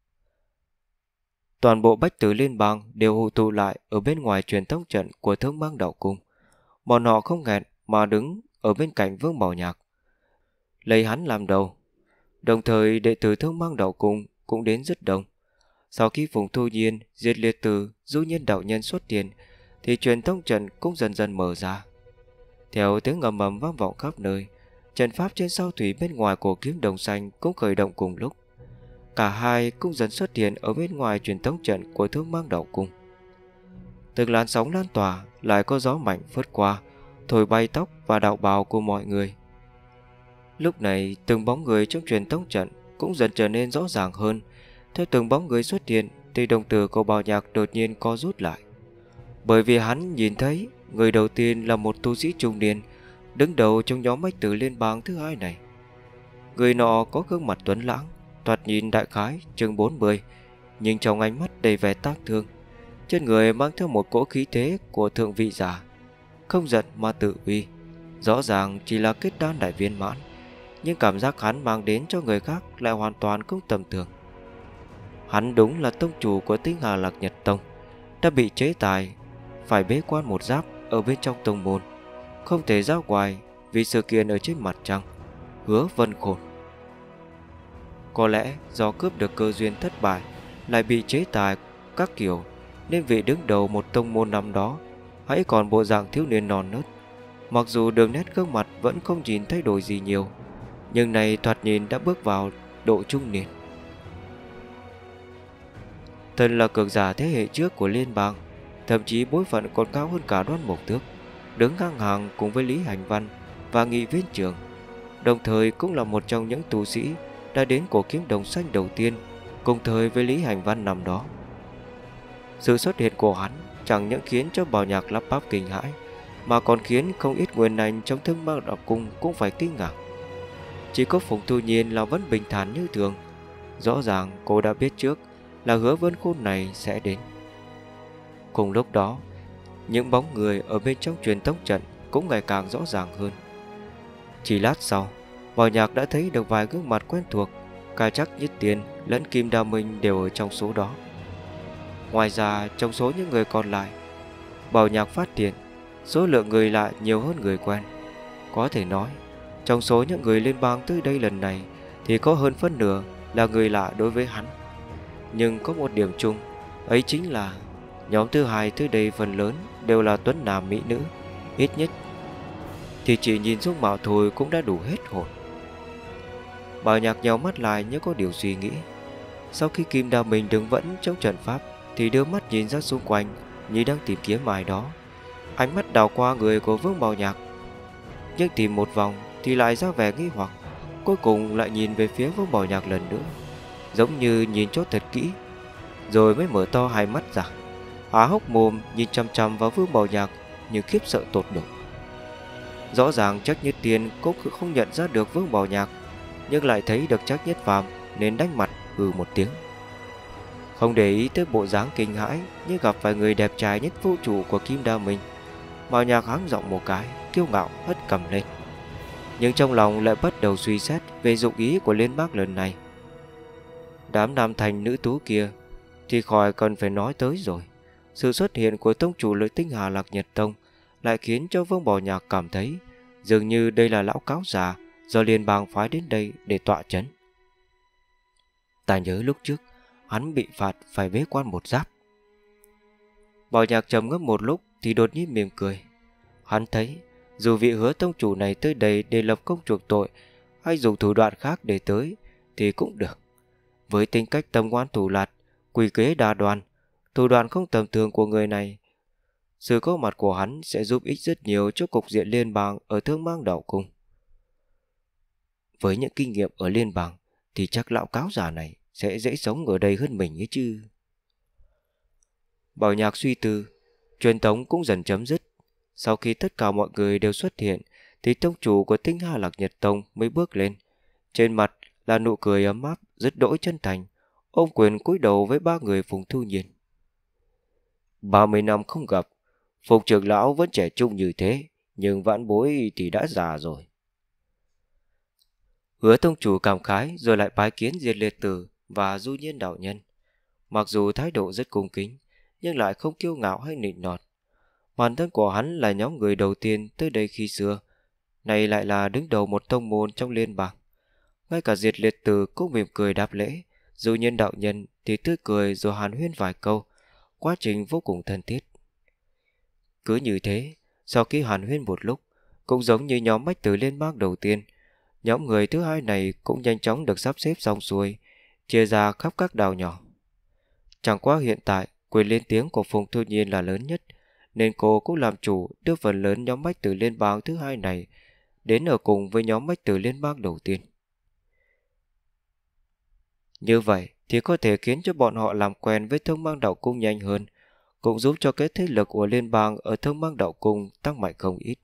Toàn bộ Bách Tử Liên bang đều hội tụ lại ở bên ngoài truyền tống trận của Thương Mang Đạo Cung. Bọn họ không hẹn mà đứng ở bên cạnh Vương Bảo Nhạc, lấy hắn làm đầu. Đồng thời đệ tử Thương Mang Đạo Cung cũng đến rất đông. Sau khi Phùng Thu Nhiên, Diệt Liệt Tử, Du Nhiên đạo nhân xuất hiện, thì truyền tống trận cũng dần dần mở ra. Theo tiếng ầm ầm vang vọng khắp nơi, trận pháp trên sao thủy bên ngoài của kiếm đồng xanh cũng khởi động cùng lúc. Cả hai cũng dần xuất hiện ở bên ngoài truyền tống trận của Thương Mang Đạo Cung. Từng làn sóng lan tỏa, lại có gió mạnh phất qua, thổi bay tóc và đạo bào của mọi người. Lúc này từng bóng người trong truyền tống trận cũng dần trở nên rõ ràng hơn. Theo từng bóng người xuất hiện thì đồng tử của Bảo Nhạc đột nhiên co rút lại, bởi vì hắn nhìn thấy người đầu tiên là một tu sĩ trung niên đứng đầu trong nhóm Bách Tử Liên bang thứ hai này. Người nọ có gương mặt tuấn lãng, thoạt nhìn đại khái chừng 40, nhưng trong ánh mắt đầy vẻ tang thương. Trên người mang theo một cỗ khí thế của thượng vị giả, không giận mà tự uy. Rõ ràng chỉ là kết đan đại viên mãn, nhưng cảm giác hắn mang đến cho người khác lại hoàn toàn không tầm thường. Hắn đúng là tông chủ của Tinh Hà Lạc Nhật Tông, đã bị chế tài phải bế quan một giáp ở bên trong tông môn, không thể ra ngoài vì sự kiện ở trên mặt trăng. Hứa Vân Khôn có lẽ do cướp được cơ duyên thất bại, lại bị chế tài các kiểu, nên vị đứng đầu một tông môn năm đó hãy còn bộ dạng thiếu niên non nớt. Mặc dù đường nét gương mặt vẫn không nhìn thay đổi gì nhiều, nhưng này thoạt nhìn đã bước vào độ trung niên. Thân là cường giả thế hệ trước của liên bang, thậm chí bối phận còn cao hơn cả Đoan Mộc Tước, đứng ngang hàng cùng với Lý Hành Văn và Nghị Viên Trường, đồng thời cũng là một trong những tu sĩ đã đến cổ kiếm đồng xanh đầu tiên cùng thời với Lý Hành Văn năm đó. Sự xuất hiện của hắn chẳng những khiến cho Bảo Nhạc lắp bắp kinh hãi, mà còn khiến không ít nguyên anh trong Thương Mang Đạo Cung cũng phải kinh ngạc. Chỉ có Phùng Thu Nhiên là vẫn bình thản như thường. Rõ ràng cô đã biết trước là Hứa Vân Khôn này sẽ đến. Cùng lúc đó, những bóng người ở bên trong truyền tống trận cũng ngày càng rõ ràng hơn. Chỉ lát sau, Bảo Nhạc đã thấy được vài gương mặt quen thuộc. cả Trác Nhất Tiên lẫn Kim Đa Minh đều ở trong số đó. Ngoài ra, trong số những người còn lại, Bảo Nhạc phát hiện số lượng người lạ nhiều hơn người quen. Có thể nói, trong số những người liên bang tới đây lần này thì có hơn phân nửa là người lạ đối với hắn. Nhưng có một điểm chung, ấy chính là nhóm thứ hai tới đây phần lớn đều là tuấn nam mỹ nữ, ít nhất thì chỉ nhìn dung mạo thôi cũng đã đủ hết hồn. Bảo Nhạc nhíu mắt lại như có điều suy nghĩ. Sau khi Kim Đa Minh đứng vẫn trong trận pháp thì đưa mắt nhìn ra xung quanh như đang tìm kiếm ai đó. Ánh mắt đảo qua người của Vương Bảo Nhạc, nhưng tìm một vòng thì lại ra vẻ nghi hoặc, cuối cùng lại nhìn về phía Vương Bảo Nhạc lần nữa, giống như nhìn cho thật kỹ, rồi mới mở to hai mắt ra, há hốc mồm nhìn chăm chăm vào Vương Bảo Nhạc như khiếp sợ tột độ. Rõ ràng Trác Nhất Tiên cũng không nhận ra được Vương Bảo Nhạc, nhưng lại thấy được Trác Nhất Phàm nên đánh mặt hừ một tiếng, không để ý tới bộ dáng kinh hãi như gặp phải người đẹp trai nhất vũ trụ của Kim Đa Minh. Bảo Nhạc hắng giọng một cái, kiêu ngạo hất cầm lên, nhưng trong lòng lại bắt đầu suy xét về dụng ý của Liên Bang lần này. Đám nam thành nữ tú kia thì khỏi cần phải nói tới rồi. Sự xuất hiện của tông chủ Lợi Tinh Hà Lạc Nhật Tông lại khiến cho Vương Bảo Nhạc cảm thấy dường như đây là lão cáo già do liên bang phái đến đây để tọa chấn. Ta nhớ lúc trước hắn bị phạt phải bế quan một giáp. Bảo Nhạc trầm ngâm một lúc thì đột nhiên mỉm cười. Hắn thấy dù vị Hứa tông chủ này tới đây để lập công chuộc tội hay dùng thủ đoạn khác để tới thì cũng được. Với tính cách tâm ngoan thủ lạt, quỷ kế đa đoan, thủ đoạn không tầm thường của người này, sự có mặt của hắn sẽ giúp ích rất nhiều cho cục diện liên bang ở Thương Mang Đạo Cung. Với những kinh nghiệm ở liên bang thì chắc lão cáo già này sẽ dễ sống ở đây hơn mình ấy chứ. Bảo Nhạc suy tư, truyền tống cũng dần chấm dứt. Sau khi tất cả mọi người đều xuất hiện thì tông chủ của Tinh Hà Lạc Nhật Tông mới bước lên. Trên mặt là nụ cười ấm áp, rất đỗi chân thành, ôm quyền cúi đầu với ba người Phùng Thu Nhiên. 30 năm không gặp, Phùng trưởng lão vẫn trẻ trung như thế, nhưng vãn bối thì đã già rồi. Hứa tông chủ cảm khái rồi lại bái kiến Diệt Liệt Tử và Du Nhiên đạo nhân. Mặc dù thái độ rất cung kính, nhưng lại không kiêu ngạo hay nịnh nọt. Bản thân của hắn là nhóm người đầu tiên tới đây khi xưa, này lại là đứng đầu một tông môn trong liên bang. Ngay cả Diệt Liệt Tử cũng mỉm cười đáp lễ, Du Nhiên đạo nhân thì tươi cười rồi hàn huyên vài câu, quá trình vô cùng thân thiết. Cứ như thế, sau khi hàn huyên một lúc, cũng giống như nhóm Bách Tử liên bang đầu tiên, nhóm người thứ hai này cũng nhanh chóng được sắp xếp xong xuôi, chia ra khắp các đảo nhỏ. Chẳng qua hiện tại quyền lên tiếng của Phùng Thu Nhiên là lớn nhất, nên cô cũng làm chủ đưa phần lớn nhóm Bách Tử liên bang thứ hai này đến ở cùng với nhóm Bách Tử liên bang đầu tiên. Như vậy thì có thể khiến cho bọn họ làm quen với Thương Mang Đạo Cung nhanh hơn, cũng giúp cho cái thế lực của liên bang ở Thương Mang Đạo Cung tăng mạnh không ít.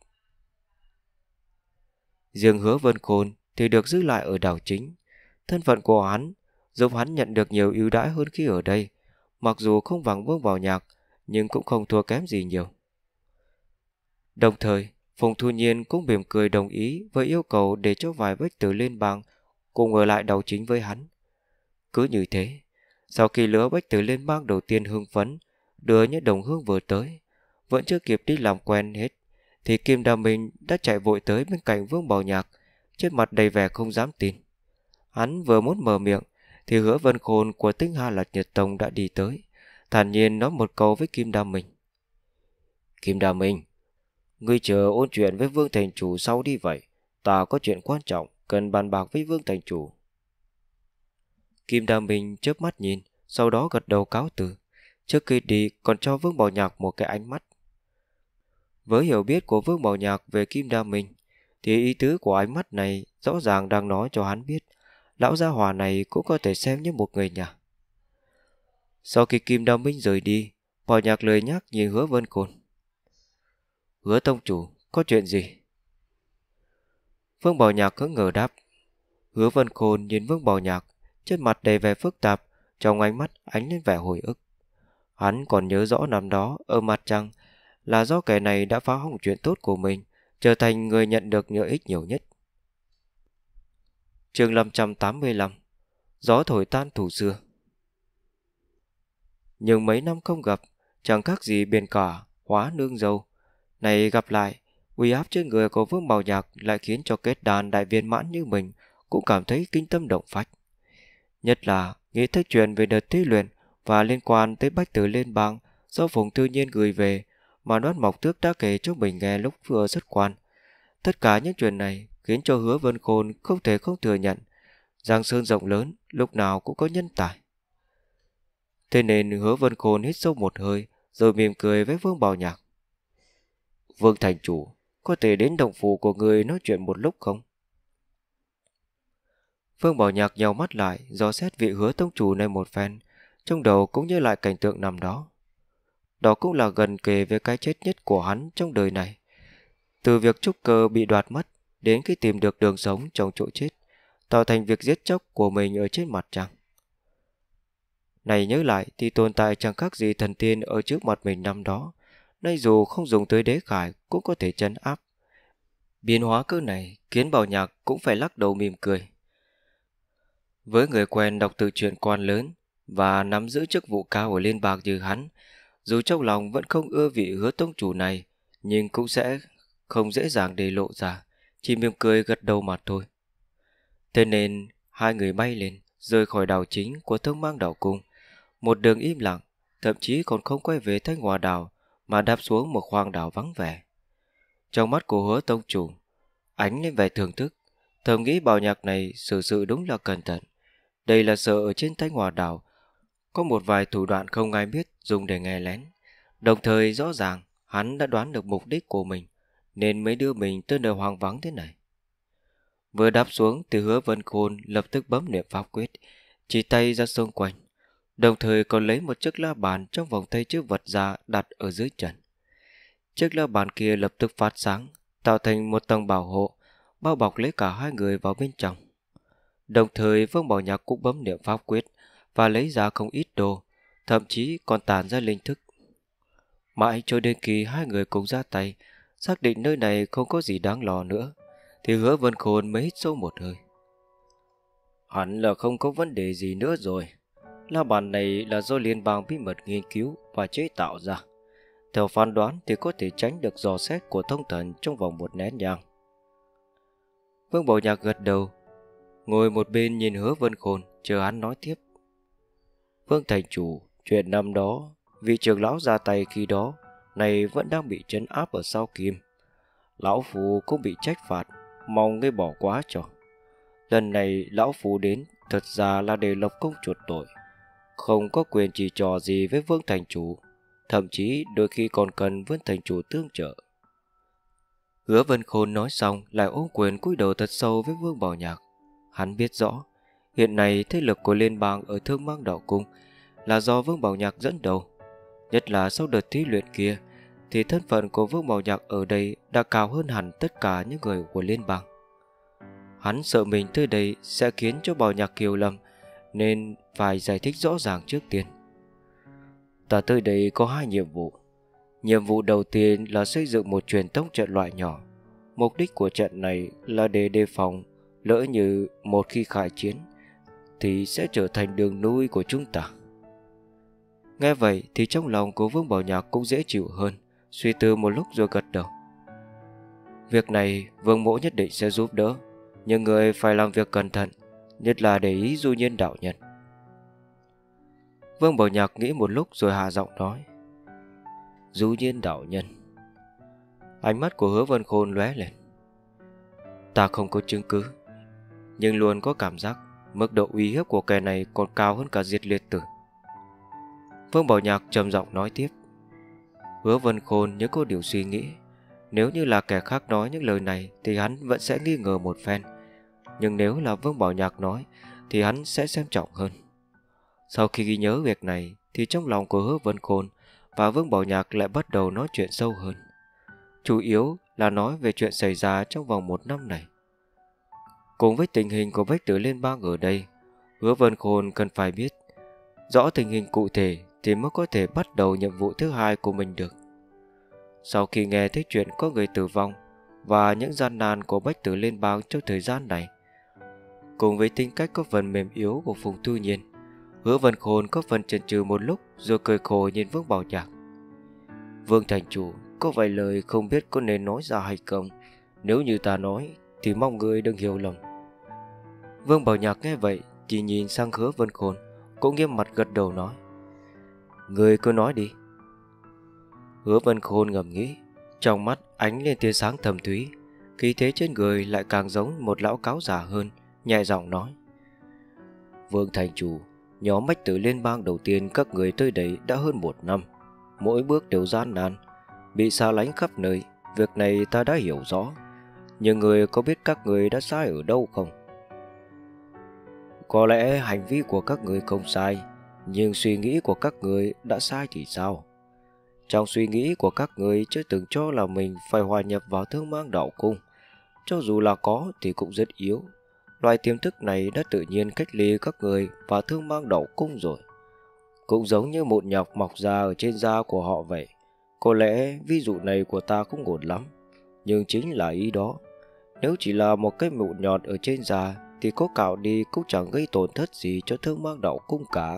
Riêng Hứa Vân Khôn thì được giữ lại ở đảo chính. Thân phận của hắn giúp hắn nhận được nhiều ưu đãi hơn khi ở đây, mặc dù không bằng Vương Bảo Nhạc nhưng cũng không thua kém gì nhiều. Đồng thời, Phùng Thu Nhiên cũng mỉm cười đồng ý với yêu cầu để cho vài Bách Tử liên bang cùng ở lại đảo chính với hắn. Cứ như thế, sau khi lứa Bách Tử liên bang đầu tiên hưng phấn đưa Nhất Đồng Hương vừa tới, vẫn chưa kịp đi làm quen hết thì Kim Đa Minh đã chạy vội tới bên cạnh Vương Bảo Nhạc, trên mặt đầy vẻ không dám tin. Hắn vừa muốn mở miệng thì Hứa Vân Khôn của Tinh Hà Lạc Nhật Tông đã đi tới, thản nhiên nói một câu với Kim Đa Minh. Kim Đa Minh, ngươi chờ ôn chuyện với Vương Thành Chủ sau đi vậy. Ta có chuyện quan trọng cần bàn bạc với Vương Thành Chủ. Kim Đa Minh chớp mắt nhìn, sau đó gật đầu cáo từ. Trước khi đi còn cho Vương Bảo Nhạc một cái ánh mắt. Với hiểu biết của Vương Bảo Nhạc về Kim Đa Minh thì ý tứ của ánh mắt này rõ ràng đang nói cho hắn biết lão gia hỏa này cũng có thể xem như một người nhà. Sau khi Kim Đa Minh rời đi, Bảo Nhạc lười nhác nhìn Hứa Vân Khôn. Hứa tông chủ, có chuyện gì? Vương Bảo Nhạc ngỡ ngờ đáp. Hứa Vân Khôn nhìn Vương Bảo Nhạc, trên mặt đầy vẻ phức tạp, trong ánh mắt ánh lên vẻ hồi ức. Hắn còn nhớ rõ năm đó ở mặt trăng là do kẻ này đã phá hỏng chuyện tốt của mình, trở thành người nhận được lợi ích nhiều nhất. Chương 585. gió thổi tan thù xưa. Nhưng mấy năm không gặp, chẳng khác gì biển cả hóa nương dâu. Này gặp lại, uy áp trên người của Vương Bảo Nhạc lại khiến cho kết đàn đại viên mãn như mình cũng cảm thấy kinh tâm động phách. Nhất là nghĩ tới chuyện về đợt thí luyện và liên quan tới Bách Tử Liên Bang do Phùng Tư Nhiên gửi về mà Đoán Mộc Tước đã kể cho mình nghe lúc vừa xuất quan. Tất cả những chuyện này khiến cho Hứa Vân Khôn không thể không thừa nhận Giang Sơn rộng lớn lúc nào cũng có nhân tài. Thế nên Hứa Vân Khôn hít sâu một hơi rồi mỉm cười với Vương Bảo Nhạc. Vương thành chủ, có thể đến động phủ của người nói chuyện một lúc không? Vương Bảo Nhạc nhào mắt lại dò xét vị Hứa tông chủ này một phen, trong đầu cũng nhớ lại cảnh tượng năm đó. Đó cũng là gần kề với cái chết nhất của hắn trong đời này. Từ việc trúc cơ bị đoạt mất đến khi tìm được đường sống trong chỗ chết, tạo thành việc giết chóc của mình ở trên mặt trăng. Này nhớ lại thì tồn tại chẳng khác gì thần tiên ở trước mặt mình năm đó, nay dù không dùng tới đế khải cũng có thể trấn áp. Biến hóa cỡ này khiến Bảo Nhạc cũng phải lắc đầu mỉm cười. Với người quen đọc tự truyện quan lớn và nắm giữ chức vụ cao ở liên bang như hắn, dù trong lòng vẫn không ưa vị Hứa tông chủ này, nhưng cũng sẽ không dễ dàng để lộ ra, chỉ mỉm cười gật đầu mà thôi. Thế nên hai người bay lên, rời khỏi đảo chính của Thương Mang đảo cung, một đường im lặng, thậm chí còn không quay về Thanh Hòa đảo mà đáp xuống một khoang đảo vắng vẻ. Trong mắt của Hứa tông chủ ánh lên vẻ thưởng thức, thầm nghĩ Bảo Nhạc này xử sự đúng là cẩn thận. Đây là sợ ở trên Thanh Hòa đảo có một vài thủ đoạn không ai biết dùng để nghe lén. Đồng thời rõ ràng hắn đã đoán được mục đích của mình, nên mới đưa mình tới nơi hoang vắng thế này. Vừa đáp xuống thì Hứa Vân Khôn lập tức bấm niệm pháp quyết, chỉ tay ra xung quanh, đồng thời còn lấy một chiếc la bàn trong vòng tay chữ vật ra đặt ở dưới trần. Chiếc la bàn kia lập tức phát sáng, tạo thành một tầng bảo hộ, bao bọc lấy cả hai người vào bên trong. Đồng thời Vương Bảo Nhạc cũng bấm niệm pháp quyết và lấy ra không ít đồ, thậm chí còn tản ra linh thức. Mãi cho đến khi hai người cùng ra tay, xác định nơi này không có gì đáng lo nữa, thì Hứa Vân Khôn mới hít sâu một hơi. Hẳn là không có vấn đề gì nữa rồi. La bàn này là do liên bang bí mật nghiên cứu và chế tạo ra. Theo phán đoán thì có thể tránh được dò xét của thông thần trong vòng một nén nhang. Vương Bảo Nhạc gật đầu, ngồi một bên nhìn Hứa Vân Khôn chờ hắn nói tiếp. Vương thành chủ, chuyện năm đó vị trưởng lão ra tay khi đó này vẫn đang bị trấn áp ở Sao Kim. Lão Phu cũng bị trách phạt, mong ngươi bỏ qua cho. Lần này lão Phu đến thật ra là để lập công chuộc tội, không có quyền chỉ trò gì với Vương thành chủ, thậm chí đôi khi còn cần Vương thành chủ tương trợ. Hứa Vân Khôn nói xong lại ôm quyền cúi đầu thật sâu với Vương Bảo Nhạc. Hắn biết rõ hiện nay thế lực của liên bang ở Thương Mang đảo cung là do Vương Bảo Nhạc dẫn đầu. Nhất là sau đợt thí luyện kia thì thân phận của Vương Bảo Nhạc ở đây đã cao hơn hẳn tất cả những người của liên bang. Hắn sợ mình tới đây sẽ khiến cho Bảo Nhạc hiểu lầm, nên phải giải thích rõ ràng trước tiên. Ta tới đây có hai nhiệm vụ. Nhiệm vụ đầu tiên là xây dựng một truyền tống trận loại nhỏ. Mục đích của trận này là để đề phòng lỡ như một khi khai chiến thì sẽ trở thành đường nuôi của chúng ta. Nghe vậy thì trong lòng của Vương Bảo Nhạc cũng dễ chịu hơn, suy tư một lúc rồi gật đầu. Việc này Vương Mỗ nhất định sẽ giúp đỡ, nhưng người phải làm việc cẩn thận, nhất là để ý Du Nhiên đạo nhân. Vương Bảo Nhạc nghĩ một lúc rồi hạ giọng nói. Du Nhiên đạo nhân. Ánh mắt của Hứa Vân Khôn lóe lên. Ta không có chứng cứ, nhưng luôn có cảm giác mức độ uy hiếp của kẻ này còn cao hơn cả Diệt Liệt Tử. Vương Bảo Nhạc trầm giọng nói tiếp. Hứa Vân Khôn nhớ có điều suy nghĩ. Nếu như là kẻ khác nói những lời này thì hắn vẫn sẽ nghi ngờ một phen, nhưng nếu là Vương Bảo Nhạc nói thì hắn sẽ xem trọng hơn. Sau khi ghi nhớ việc này thì trong lòng của Hứa Vân Khôn và Vương Bảo Nhạc lại bắt đầu nói chuyện sâu hơn. Chủ yếu là nói về chuyện xảy ra trong vòng một năm này. Cùng với tình hình của Bách Tử Liên bang ở đây, Hứa Vân Khôn cần phải biết rõ tình hình cụ thể thì mới có thể bắt đầu nhiệm vụ thứ hai của mình được. Sau khi nghe thấy chuyện có người tử vong và những gian nan của Bách Tử Liên bang trong thời gian này, cùng với tính cách có phần mềm yếu của Phùng Tư Nhiên, Hứa Vân Khôn có phần chần chừ một lúc rồi cười khổ nhìn Vương Bảo Nhạc. Vương thành chủ, có vài lời không biết có nên nói ra hay không. Nếu như ta nói thì mong người đừng hiểu lầm. Vương Bảo Nhạc nghe vậy chỉ nhìn sang Hứa Vân Khôn, cũng nghiêm mặt gật đầu nói: Người cứ nói đi. Hứa Vân Khôn ngẫm nghĩ, trong mắt ánh lên tia sáng thầm thúy, khí thế trên người lại càng giống một lão cáo già hơn, nhẹ giọng nói: Vương thành chủ, nhóm Bách Tử Liên bang đầu tiên các người tới đây đã hơn 1 năm, mỗi bước đều gian nan, bị xa lánh khắp nơi. Việc này ta đã hiểu rõ, nhưng người có biết các người đã sai ở đâu không? Có lẽ hành vi của các người không sai, nhưng suy nghĩ của các người đã sai thì sao? Trong suy nghĩ của các người chưa từng cho là mình phải hòa nhập vào Thương Mang Đạo Cung, cho dù là có thì cũng rất yếu. Loài tiềm thức này đã tự nhiên cách ly các người và Thương Mang Đạo Cung rồi. Cũng giống như một nhọc mọc ra ở trên da của họ vậy. Có lẽ ví dụ này của ta cũng ổn lắm, nhưng chính là ý đó. Nếu chỉ là một cái mụn nhọt ở trên da thì có cạo đi cũng chẳng gây tổn thất gì cho Thương Mang Đạo Cung cả.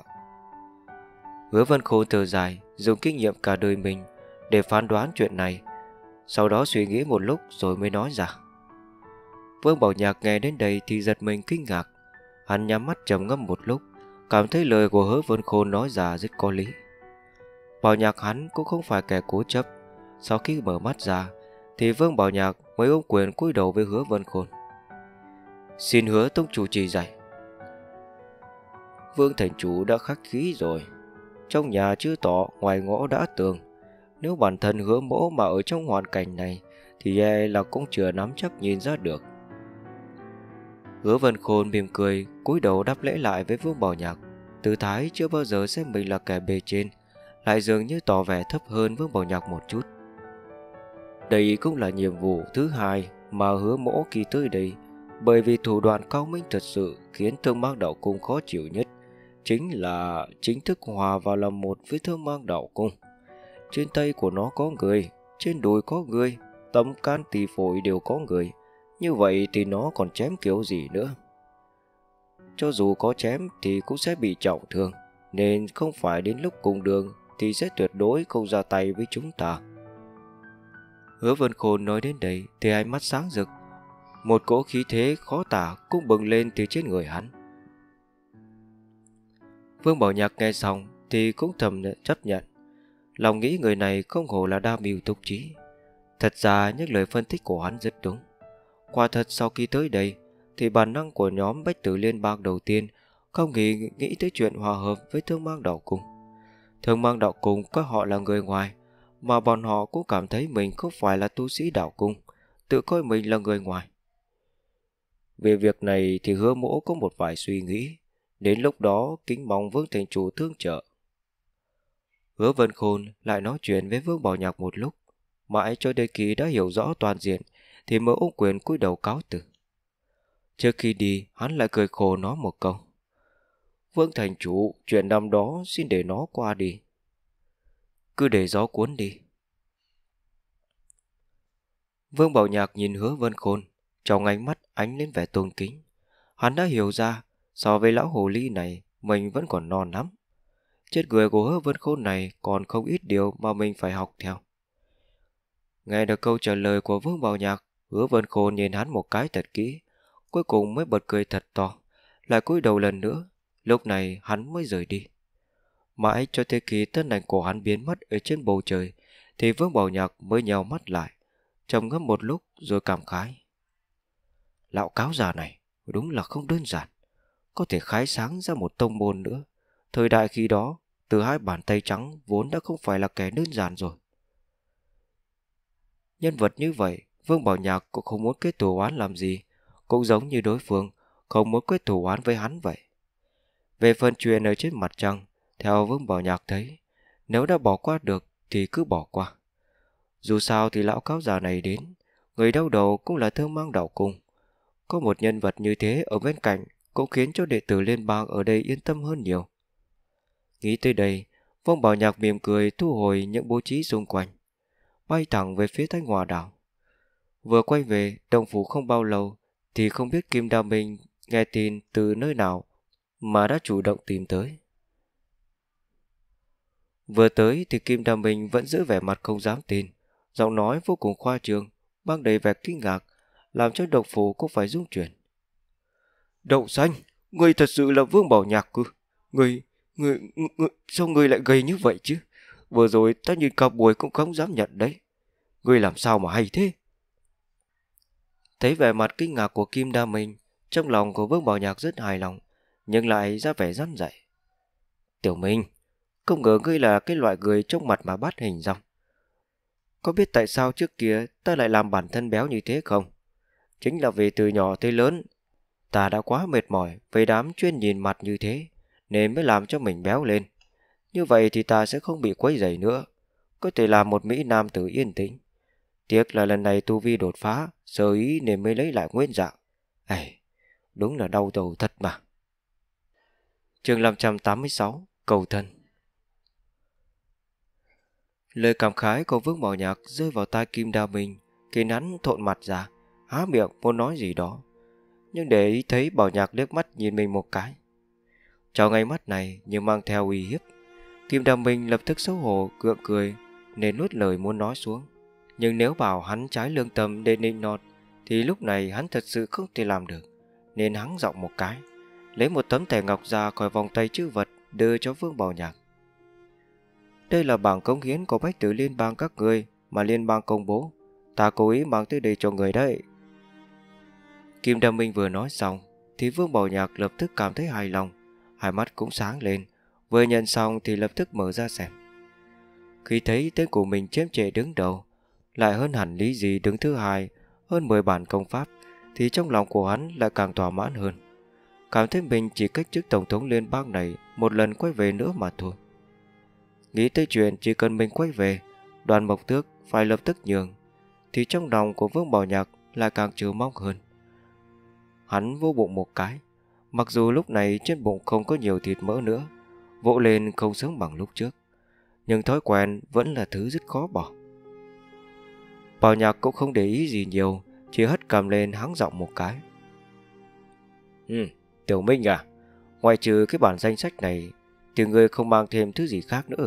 Hứa Vân Khôn thở dài, dùng kinh nghiệm cả đời mình để phán đoán chuyện này, sau đó suy nghĩ một lúc rồi mới nói ra. Vương Bảo Nhạc nghe đến đây thì giật mình kinh ngạc. Hắn nhắm mắt trầm ngâm một lúc, cảm thấy lời của Hứa Vân Khôn nói ra rất có lý. Bảo Nhạc hắn cũng không phải kẻ cố chấp. Sau khi mở mắt ra thì Vương Bảo Nhạc mới ôm quyền cúi đầu với Hứa Vân Khôn: Xin Hứa tông chủ chỉ dạy. Vương thành chủ đã khách khí rồi. Trong nhà chưa tỏ, ngoài ngõ đã tường. Nếu bản thân Hứa mỗ mà ở trong hoàn cảnh này thì e là cũng chưa nắm chắc nhìn ra được. Hứa Vân Khôn mỉm cười, cúi đầu đáp lễ lại với Vương Bảo Nhạc. Tư thái chưa bao giờ xem mình là kẻ bề trên, lại dường như tỏ vẻ thấp hơn Vương Bảo Nhạc một chút. Đây cũng là nhiệm vụ thứ hai mà Hứa mỗ kỳ tới đây, bởi vì thủ đoạn cao minh thật sự khiến Thương Mang Đạo Cung khó chịu nhất chính là chính thức hòa vào làm một với Thương Mang Đạo Cung. Trên tay của nó có người, trên đùi có người, tâm can tỳ phổi đều có người. Như vậy thì nó còn chém kiểu gì nữa? Cho dù có chém thì cũng sẽ bị trọng thương, nên không phải đến lúc cùng đường thì sẽ tuyệt đối không ra tay với chúng ta. Hứa Vân Khôn nói đến đây thì ánh mắt sáng rực, một cỗ khí thế khó tả cũng bừng lên từ trên người hắn. Vương Bảo Nhạc nghe xong thì cũng thầm chấp nhận, lòng nghĩ người này không hổ là đa mưu túc trí. Thật ra những lời phân tích của hắn rất đúng. Quả thật sau khi tới đây thì bản năng của nhóm Bách Tử Liên bang đầu tiên không nghĩ tới chuyện hòa hợp với Thương Mang Đạo Cung. Thương Mang Đạo Cung các họ là người ngoài, mà bọn họ cũng cảm thấy mình không phải là tu sĩ đạo cung, tự coi mình là người ngoài. Về việc này thì Hứa mỗ có một vài suy nghĩ, đến lúc đó kính mong Vương thành chủ thương trợ. Hứa Vân Khôn lại nói chuyện với Vương Bảo Nhạc một lúc, mãi cho đến khi đã hiểu rõ toàn diện thì mới ôm quyền cúi đầu cáo từ. Trước khi đi, hắn lại cười khổ nói một câu: Vương thành chủ, chuyện năm đó xin để nó qua đi. Cứ để gió cuốn đi. Vương Bảo Nhạc nhìn Hứa Vân Khôn, trong ánh mắt ánh lên vẻ tôn kính. Hắn đã hiểu ra, so với lão hồ ly này, mình vẫn còn non lắm. Trên người của Hứa Vân Khôn này còn không ít điều mà mình phải học theo. Nghe được câu trả lời của Vương Bảo Nhạc, Hứa Vân Khôn nhìn hắn một cái thật kỹ, cuối cùng mới bật cười thật to, lại cúi đầu lần nữa. Lúc này hắn mới rời đi. Mãi cho tới khi thân ảnh của hắn biến mất ở trên bầu trời thì Vương Bảo Nhạc mới nheo mắt lại, trầm ngâm một lúc rồi cảm khái: Lão cáo già này đúng là không đơn giản, có thể khai sáng ra một tông môn nữa. Thời đại khi đó, từ hai bàn tay trắng vốn đã không phải là kẻ đơn giản rồi. Nhân vật như vậy, Vương Bảo Nhạc cũng không muốn kết thù oán làm gì, cũng giống như đối phương không muốn kết thù oán với hắn vậy. Về phần chuyện ở trên mặt trăng, theo Vương Bảo Nhạc thấy, nếu đã bỏ qua được thì cứ bỏ qua. Dù sao thì lão cáo già này đến, người đau đầu cũng là Thương Mang Đạo Cung. Có một nhân vật như thế ở bên cạnh cũng khiến cho đệ tử liên bang ở đây yên tâm hơn nhiều. Nghĩ tới đây, Vương Bảo Nhạc mỉm cười thu hồi những bố trí xung quanh, bay thẳng về phía Thanh Hòa đảo. Vừa quay về Đồng Phủ không bao lâu thì không biết Kim Đa Minh nghe tin từ nơi nào mà đã chủ động tìm tới. Vừa tới thì Kim Đa Minh vẫn giữ vẻ mặt không dám tin, giọng nói vô cùng khoa trương, mang đầy vẻ kinh ngạc, làm cho Độc Phủ cũng phải rung chuyển. Đậu Xanh, ngươi thật sự là Vương Bảo Nhạc cơ? Ngươi, sao ngươi lại gầy như vậy chứ? Vừa rồi ta nhìn cả buổi cũng không dám nhận đấy. Ngươi làm sao mà hay thế? Thấy vẻ mặt kinh ngạc của Kim Đa Minh, trong lòng của Vương Bảo Nhạc rất hài lòng, nhưng lại ra vẻ răn dạy. Tiểu Minh, không ngờ ngươi là cái loại người trong mặt mà bắt hình dong. Có biết tại sao trước kia ta lại làm bản thân béo như thế không? Chính là vì từ nhỏ tới lớn, ta đã quá mệt mỏi với đám chuyên nhìn mặt như thế, nên mới làm cho mình béo lên. Như vậy thì ta sẽ không bị quấy rầy nữa, có thể làm một mỹ nam tử yên tĩnh. Tiếc là lần này tu vi đột phá, sơ ý nên mới lấy lại nguyên dạng. Ây, đúng là đau đầu thật mà. Chương 586, cầu thân. Lời cảm khái của Vương Bảo Nhạc rơi vào tai Kim Đa Minh, khiến hắn thộn mặt ra, há miệng muốn nói gì đó, nhưng để ý thấy Bảo Nhạc liếc mắt nhìn mình một cái. Trong ánh mắt này như mang theo uy hiếp, Kim Đa Minh lập tức xấu hổ gượng cười, nên nuốt lời muốn nói xuống. Nhưng nếu bảo hắn trái lương tâm để nịnh nọt, thì lúc này hắn thật sự không thể làm được, nên hắng giọng một cái, lấy một tấm thẻ ngọc ra khỏi vòng tay chữ vật đưa cho Vương Bảo Nhạc. Đây là bảng cống hiến của Bách Tử Liên bang các người mà liên bang công bố, ta cố ý mang tới đây cho người đấy. Kim Đa Minh vừa nói xong thì Vương Bảo Nhạc lập tức cảm thấy hài lòng, hai mắt cũng sáng lên, vừa nhận xong thì lập tức mở ra xem. Khi thấy tên của mình chiếm trệ đứng đầu, lại hơn hẳn Lý Dị đứng thứ hai, hơn 10 bản công pháp, thì trong lòng của hắn lại càng thỏa mãn hơn, cảm thấy mình chỉ cách chức tổng thống liên bang này một lần quay về nữa mà thôi. Nghĩ tới chuyện chỉ cần mình quay về, Đoàn Mộc Tước phải lập tức nhường, thì trong lòng của Vương Bảo Nhạc lại càng chờ mong hơn. Hắn vô bụng một cái, mặc dù lúc này trên bụng không có nhiều thịt mỡ nữa, vỗ lên không sướng bằng lúc trước, nhưng thói quen vẫn là thứ rất khó bỏ. Bảo Nhạc cũng không để ý gì nhiều, chỉ hất cằm lên hắng giọng một cái. Tiểu Minh à, ngoại trừ cái bản danh sách này thì ngươi không mang thêm thứ gì khác nữa.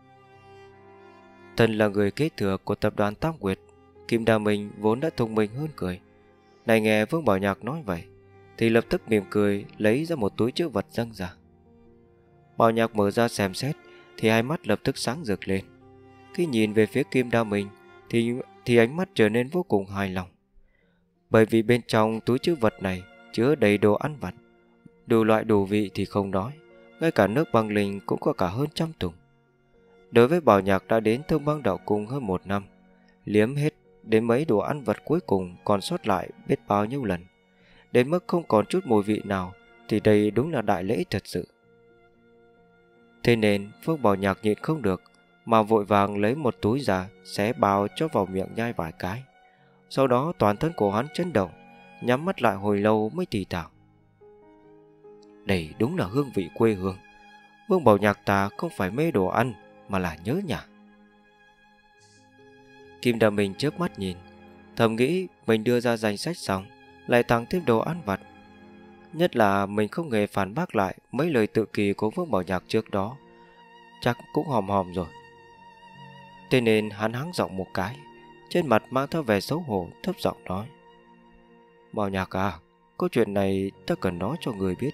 Thân là người kế thừa của tập đoàn Tam Nguyệt, Kim Đa Minh vốn đã thông minh hơn cười. Này nghe Vương Bảo Nhạc nói vậy thì lập tức mỉm cười lấy ra một túi trữ vật dâng ra. Bảo Nhạc mở ra xem xét thì hai mắt lập tức sáng rực lên. Khi nhìn về phía Kim Đa Minh thì ánh mắt trở nên vô cùng hài lòng, bởi vì bên trong túi trữ vật này chứa đầy đồ ăn vặt, đủ loại đủ vị thì không nói, ngay cả nước băng linh cũng có cả hơn 100 thùng. Đối với Bảo Nhạc đã đến Thương Băng Đạo Cung hơn 1 năm, liếm hết đến mấy đồ ăn vật cuối cùng còn sót lại biết bao nhiêu lần, đến mức không còn chút mùi vị nào, thì đây đúng là đại lễ thật sự. Thế nên Vương Bảo Nhạc nhịn không được mà vội vàng lấy một túi ra, xé bao cho vào miệng nhai vài cái. Sau đó toàn thân của hắn chấn động, nhắm mắt lại hồi lâu mới thì thào. Đây đúng là hương vị quê hương. Vương Bảo Nhạc ta không phải mê đồ ăn mà là nhớ nhà. Kim Đa Minh chớp mắt nhìn, thầm nghĩ mình đưa ra danh sách xong lại tặng thêm đồ ăn vặt. Nhất là mình không hề phản bác lại mấy lời tự kỳ của Vương Bảo Nhạc trước đó, chắc cũng hòm hòm rồi. Thế nên hắn hắng giọng một cái, trên mặt mang theo vẻ xấu hổ, thấp giọng nói. Bảo Nhạc à, câu chuyện này ta cần nói cho người biết.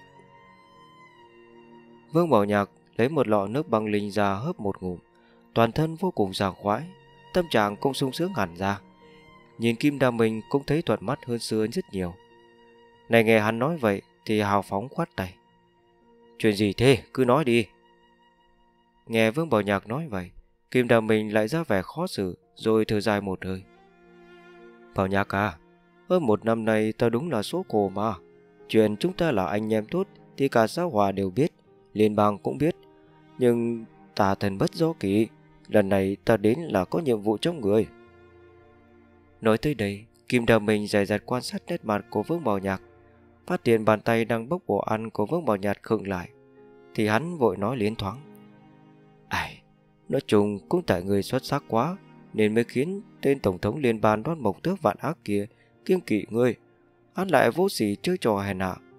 Vương Bảo Nhạc lấy một lọ nước băng linh ra hớp một ngụm, toàn thân vô cùng sảng khoái, tâm trạng cũng sung sướng hẳn ra. Nhìn Kim Đa Minh cũng thấy thuận mắt hơn xưa rất nhiều. Này nghe hắn nói vậy thì hào phóng khoát tay. Chuyện gì thế, cứ nói đi. Nghe Vương Bảo Nhạc nói vậy, Kim Đa Minh lại ra vẻ khó xử, rồi thở dài một hơi. Bảo Nhạc à, hơn 1 năm nay ta đúng là số khổ mà. Chuyện chúng ta là anh em tốt thì cả xã hòa đều biết, liên bang cũng biết. Nhưng ta thần bất do kỷ, lần này ta đến là có nhiệm vụ trong người. Nói tới đây, Kim Đa Minh dè dặt quan sát nét mặt của Vương Bảo Nhạc, phát hiện bàn tay đang bốc bộ ăn của Vương Bảo Nhạc khựng lại, thì hắn vội nói liến thoáng. Ai, nói chung cũng tại người xuất sắc quá, nên mới khiến tên tổng thống liên bang Đoan Mộc Tước vạn ác kia kiêng kỵ ngươi. Hắn lại vô sỉ chơi trò hèn hạ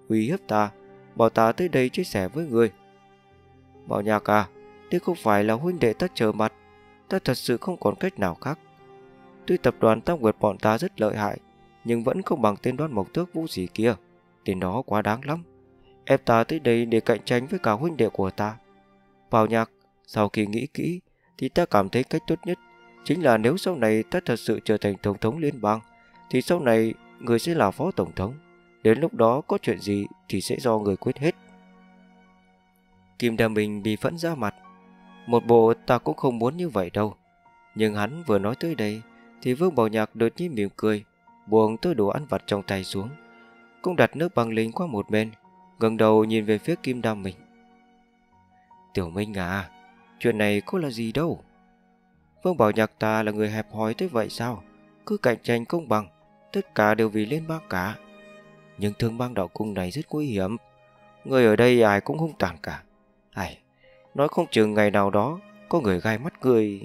uy hiếp ta, bảo ta tới đây chia sẻ với ngươi. Bảo Nhạc à, đây không phải là huynh đệ ta trở mặt, ta thật sự không còn cách nào khác. Tuy tập đoàn Tam Nguyệt bọn ta rất lợi hại, nhưng vẫn không bằng tên Đoan Mộc Tước Vũ Dĩ kia. Tên đó quá đáng lắm, ép ta tới đây để cạnh tranh với cả huynh đệ của ta. Bảo Nhạc, sau khi nghĩ kỹ thì ta cảm thấy cách tốt nhất chính là nếu sau này ta thật sự trở thành tổng thống liên bang, thì sau này người sẽ là phó tổng thống. Đến lúc đó có chuyện gì thì sẽ do người quyết hết. Kim Đa Minh bị phẫn ra mặt. Một bộ ta cũng không muốn như vậy đâu. Nhưng hắn vừa nói tới đây thì Vương Bảo Nhạc đột nhiên mỉm cười, buông tôi đồ ăn vặt trong tay xuống, cũng đặt nước băng linh qua một bên, ngẩng đầu nhìn về phía Kim Đa Minh. Tiểu Minh à, chuyện này có là gì đâu. Vương Bảo Nhạc ta là người hẹp hòi tới vậy sao? Cứ cạnh tranh công bằng, tất cả đều vì liên bang cả. Nhưng Thương Bang Đạo Cung này rất nguy hiểm, người ở đây ai cũng hung tàn cả. Nói không chừng ngày nào đó có người gai mắt người.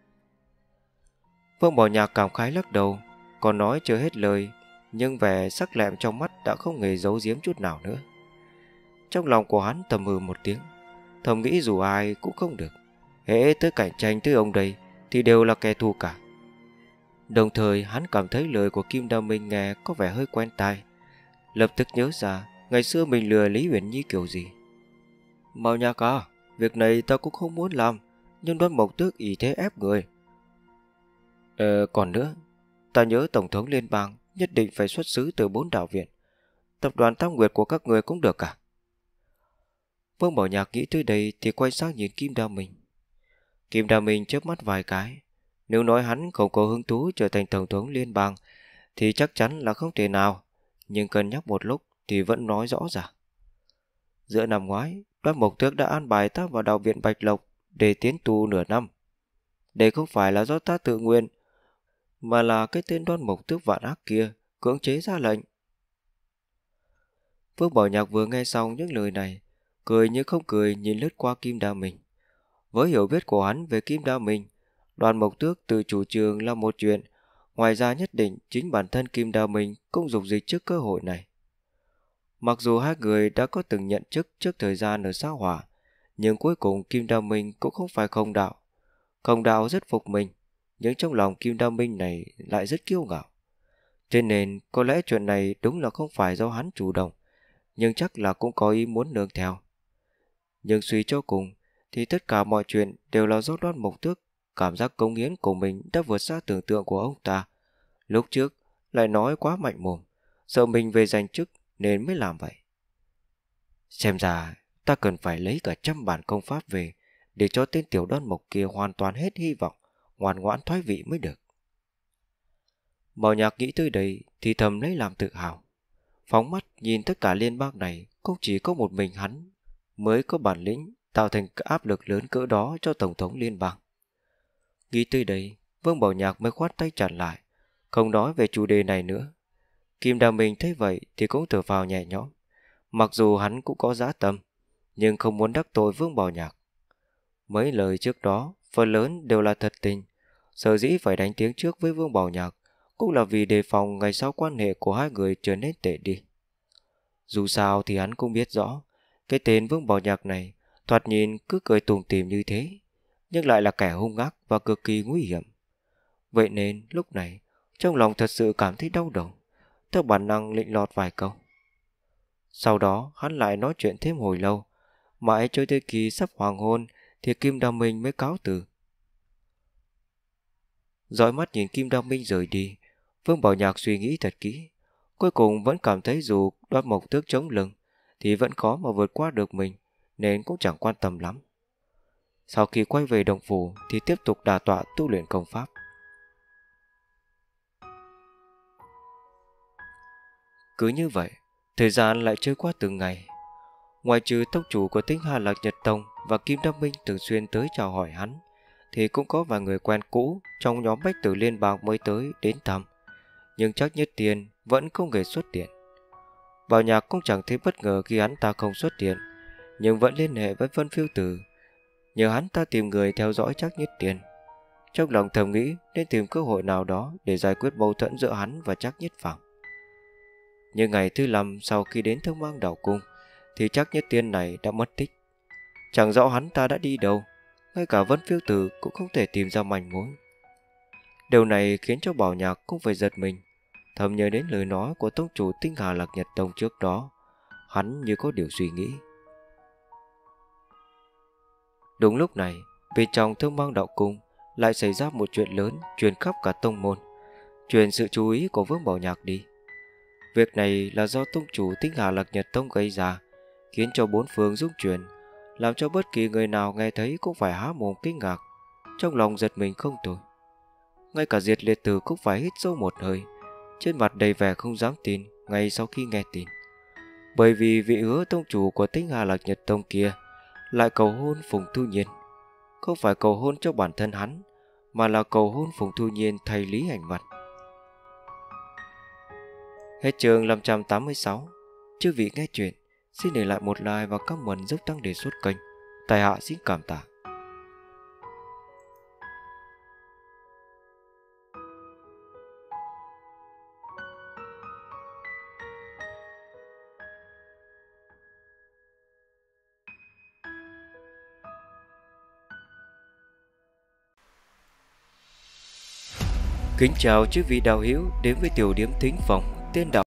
Vương Bảo Nhạc cảm khái lắc đầu, còn nói chưa hết lời, nhưng vẻ sắc lẹm trong mắt đã không hề giấu giếm chút nào nữa. Trong lòng của hắn thầm hừ một tiếng, thầm nghĩ dù ai cũng không được, hễ tới cạnh tranh tới ông đây thì đều là kẻ thù cả. Đồng thời hắn cảm thấy lời của Kim Đa Minh nghe có vẻ hơi quen tai, lập tức nhớ ra ngày xưa mình lừa Lý Uyển Nhi kiểu gì. Bảo Nhạc à, việc này ta cũng không muốn làm, nhưng Đoan Mộc Tước ý thế ép người. Còn nữa, ta nhớ tổng thống liên bang nhất định phải xuất xứ từ 4 đạo viện. Tập đoàn Tam Nguyệt của các người cũng được cả. Vương Bảo Nhạc nghĩ tới đây thì quay sang nhìn Kim Đa Minh. Kim Đa Minh chớp mắt vài cái. Nếu nói hắn không có hứng thú trở thành tổng thống liên bang thì chắc chắn là không thể nào, nhưng cân nhắc một lúc thì vẫn nói rõ ràng. Giữa năm ngoái, Đoan Mộc Tước đã an bài ta vào đạo viện Bạch Lộc để tiến tù nửa năm. Đây không phải là do ta tự nguyện, mà là cái tên Đoan Mộc Tước vạn ác kia cưỡng chế ra lệnh. Vương Bảo Nhạc vừa nghe xong những lời này, cười như không cười nhìn lướt qua Kim Đa Minh. Với hiểu biết của hắn về Kim Đa Minh, Đoan Mộc Tước tự chủ trương là một chuyện, ngoài ra nhất định chính bản thân Kim Đa Minh cũng dục dịch trước cơ hội này. Mặc dù hai người đã có từng nhận chức trước thời gian ở Sa Hỏa, nhưng cuối cùng Kim Đa Minh cũng không phải không đạo. Không đạo rất phục mình, nhưng trong lòng Kim Đa Minh này lại rất kiêu ngạo. Thế nên có lẽ chuyện này đúng là không phải do hắn chủ động, nhưng chắc là cũng có ý muốn nương theo. Nhưng suy cho cùng thì tất cả mọi chuyện đều là do Đoan Mộc Tước cảm giác cống hiến của mình đã vượt xa tưởng tượng của ông ta. Lúc trước lại nói quá mạnh mồm, sợ mình về giành chức nên mới làm vậy. Xem ra ta cần phải lấy cả 100 bản công pháp về để cho tên tiểu Đoan Mộc kia hoàn toàn hết hy vọng, ngoan ngoãn thoái vị mới được. Bảo Nhạc nghĩ tới đây thì thầm lấy làm tự hào. Phóng mắt nhìn tất cả liên bang này, cũng chỉ có một mình hắn mới có bản lĩnh tạo thành áp lực lớn cỡ đó cho tổng thống liên bang. Nghĩ tới đây, Vương Bảo Nhạc mới khoát tay chặn lại, không nói về chủ đề này nữa. Kim Đa Minh thấy vậy thì cũng thở phào nhẹ nhõm. Mặc dù hắn cũng có dã tâm, nhưng không muốn đắc tội Vương Bảo Nhạc. Mấy lời trước đó phần lớn đều là thật tình. Sở dĩ phải đánh tiếng trước với Vương Bảo Nhạc cũng là vì đề phòng ngày sau quan hệ của hai người trở nên tệ đi. Dù sao thì hắn cũng biết rõ cái tên Vương Bảo Nhạc này thoạt nhìn cứ cười tủm tỉm như thế, nhưng lại là kẻ hung ác và cực kỳ nguy hiểm. Vậy nên lúc này trong lòng thật sự cảm thấy đau đầu, theo bản năng lịnh lọt vài câu. Sau đó hắn lại nói chuyện thêm hồi lâu, mãi cho tới khi sắp hoàng hôn thì Kim Đa Minh mới cáo từ. Dõi mắt nhìn Kim Đa Minh rời đi, Vương Bảo Nhạc suy nghĩ thật kỹ, cuối cùng vẫn cảm thấy dù Đoan Mộc Tước chống lưng thì vẫn khó mà vượt qua được mình, nên cũng chẳng quan tâm lắm. Sau khi quay về đồng phủ thì tiếp tục đả tọa tu luyện công pháp. Cứ như vậy, thời gian lại trôi qua từng ngày. Ngoài trừ tông chủ của Tinh Hà Lạc Nhật Tông và Kim Đa Minh thường xuyên tới chào hỏi hắn, thì cũng có vài người quen cũ trong nhóm bách tử liên bang mới tới đến thăm, nhưng Trác Nhất Tiên vẫn không hề xuất hiện. Bảo Nhạc cũng chẳng thấy bất ngờ khi hắn ta không xuất hiện, nhưng vẫn liên hệ với Vân Phiêu Tử, nhờ hắn ta tìm người theo dõi Trác Nhất Tiên. Trong lòng thầm nghĩ nên tìm cơ hội nào đó để giải quyết mâu thuẫn giữa hắn và Trác Nhất Phàm. Nhưng ngày thứ 5 sau khi đến Thương Mang Đạo Cung thì chắc Nhất Tiên này đã mất tích. Chẳng rõ hắn ta đã đi đâu, ngay cả Vân Phiêu Tử cũng không thể tìm ra manh mối. Điều này khiến cho Bảo Nhạc cũng phải giật mình, thầm nhớ đến lời nói của tông chủ Tinh Hà Lạc Nhật Tông trước đó. Hắn như có điều suy nghĩ. Đúng lúc này, bên trong Thương Mang Đạo Cung lại xảy ra một chuyện lớn truyền khắp cả tông môn, truyền sự chú ý của Vương Bảo Nhạc đi. Việc này là do tông chủ Tinh Hà Lạc Nhật Tông gây ra, khiến cho bốn phương rung chuyển, làm cho bất kỳ người nào nghe thấy cũng phải há mồm kinh ngạc, trong lòng giật mình không thôi. Ngay cả Diệt Liệt Tử cũng phải hít sâu một hơi, trên mặt đầy vẻ không dám tin ngay sau khi nghe tin. Bởi vì vị hứa tông chủ của Tinh Hà Lạc Nhật Tông kia lại cầu hôn Phùng Thu Nhiên. Không phải cầu hôn cho bản thân hắn, mà là cầu hôn Phùng Thu Nhiên thay Lý Hành Văn. Hết chương 586. Chư vị nghe chuyện xin để lại một like và comment giúp tăng đề xuất kênh. Tài hạ xin cảm tạ. Kính chào chư vị đạo hữu đến với tiểu điểm thính phòng Tiên Đạo.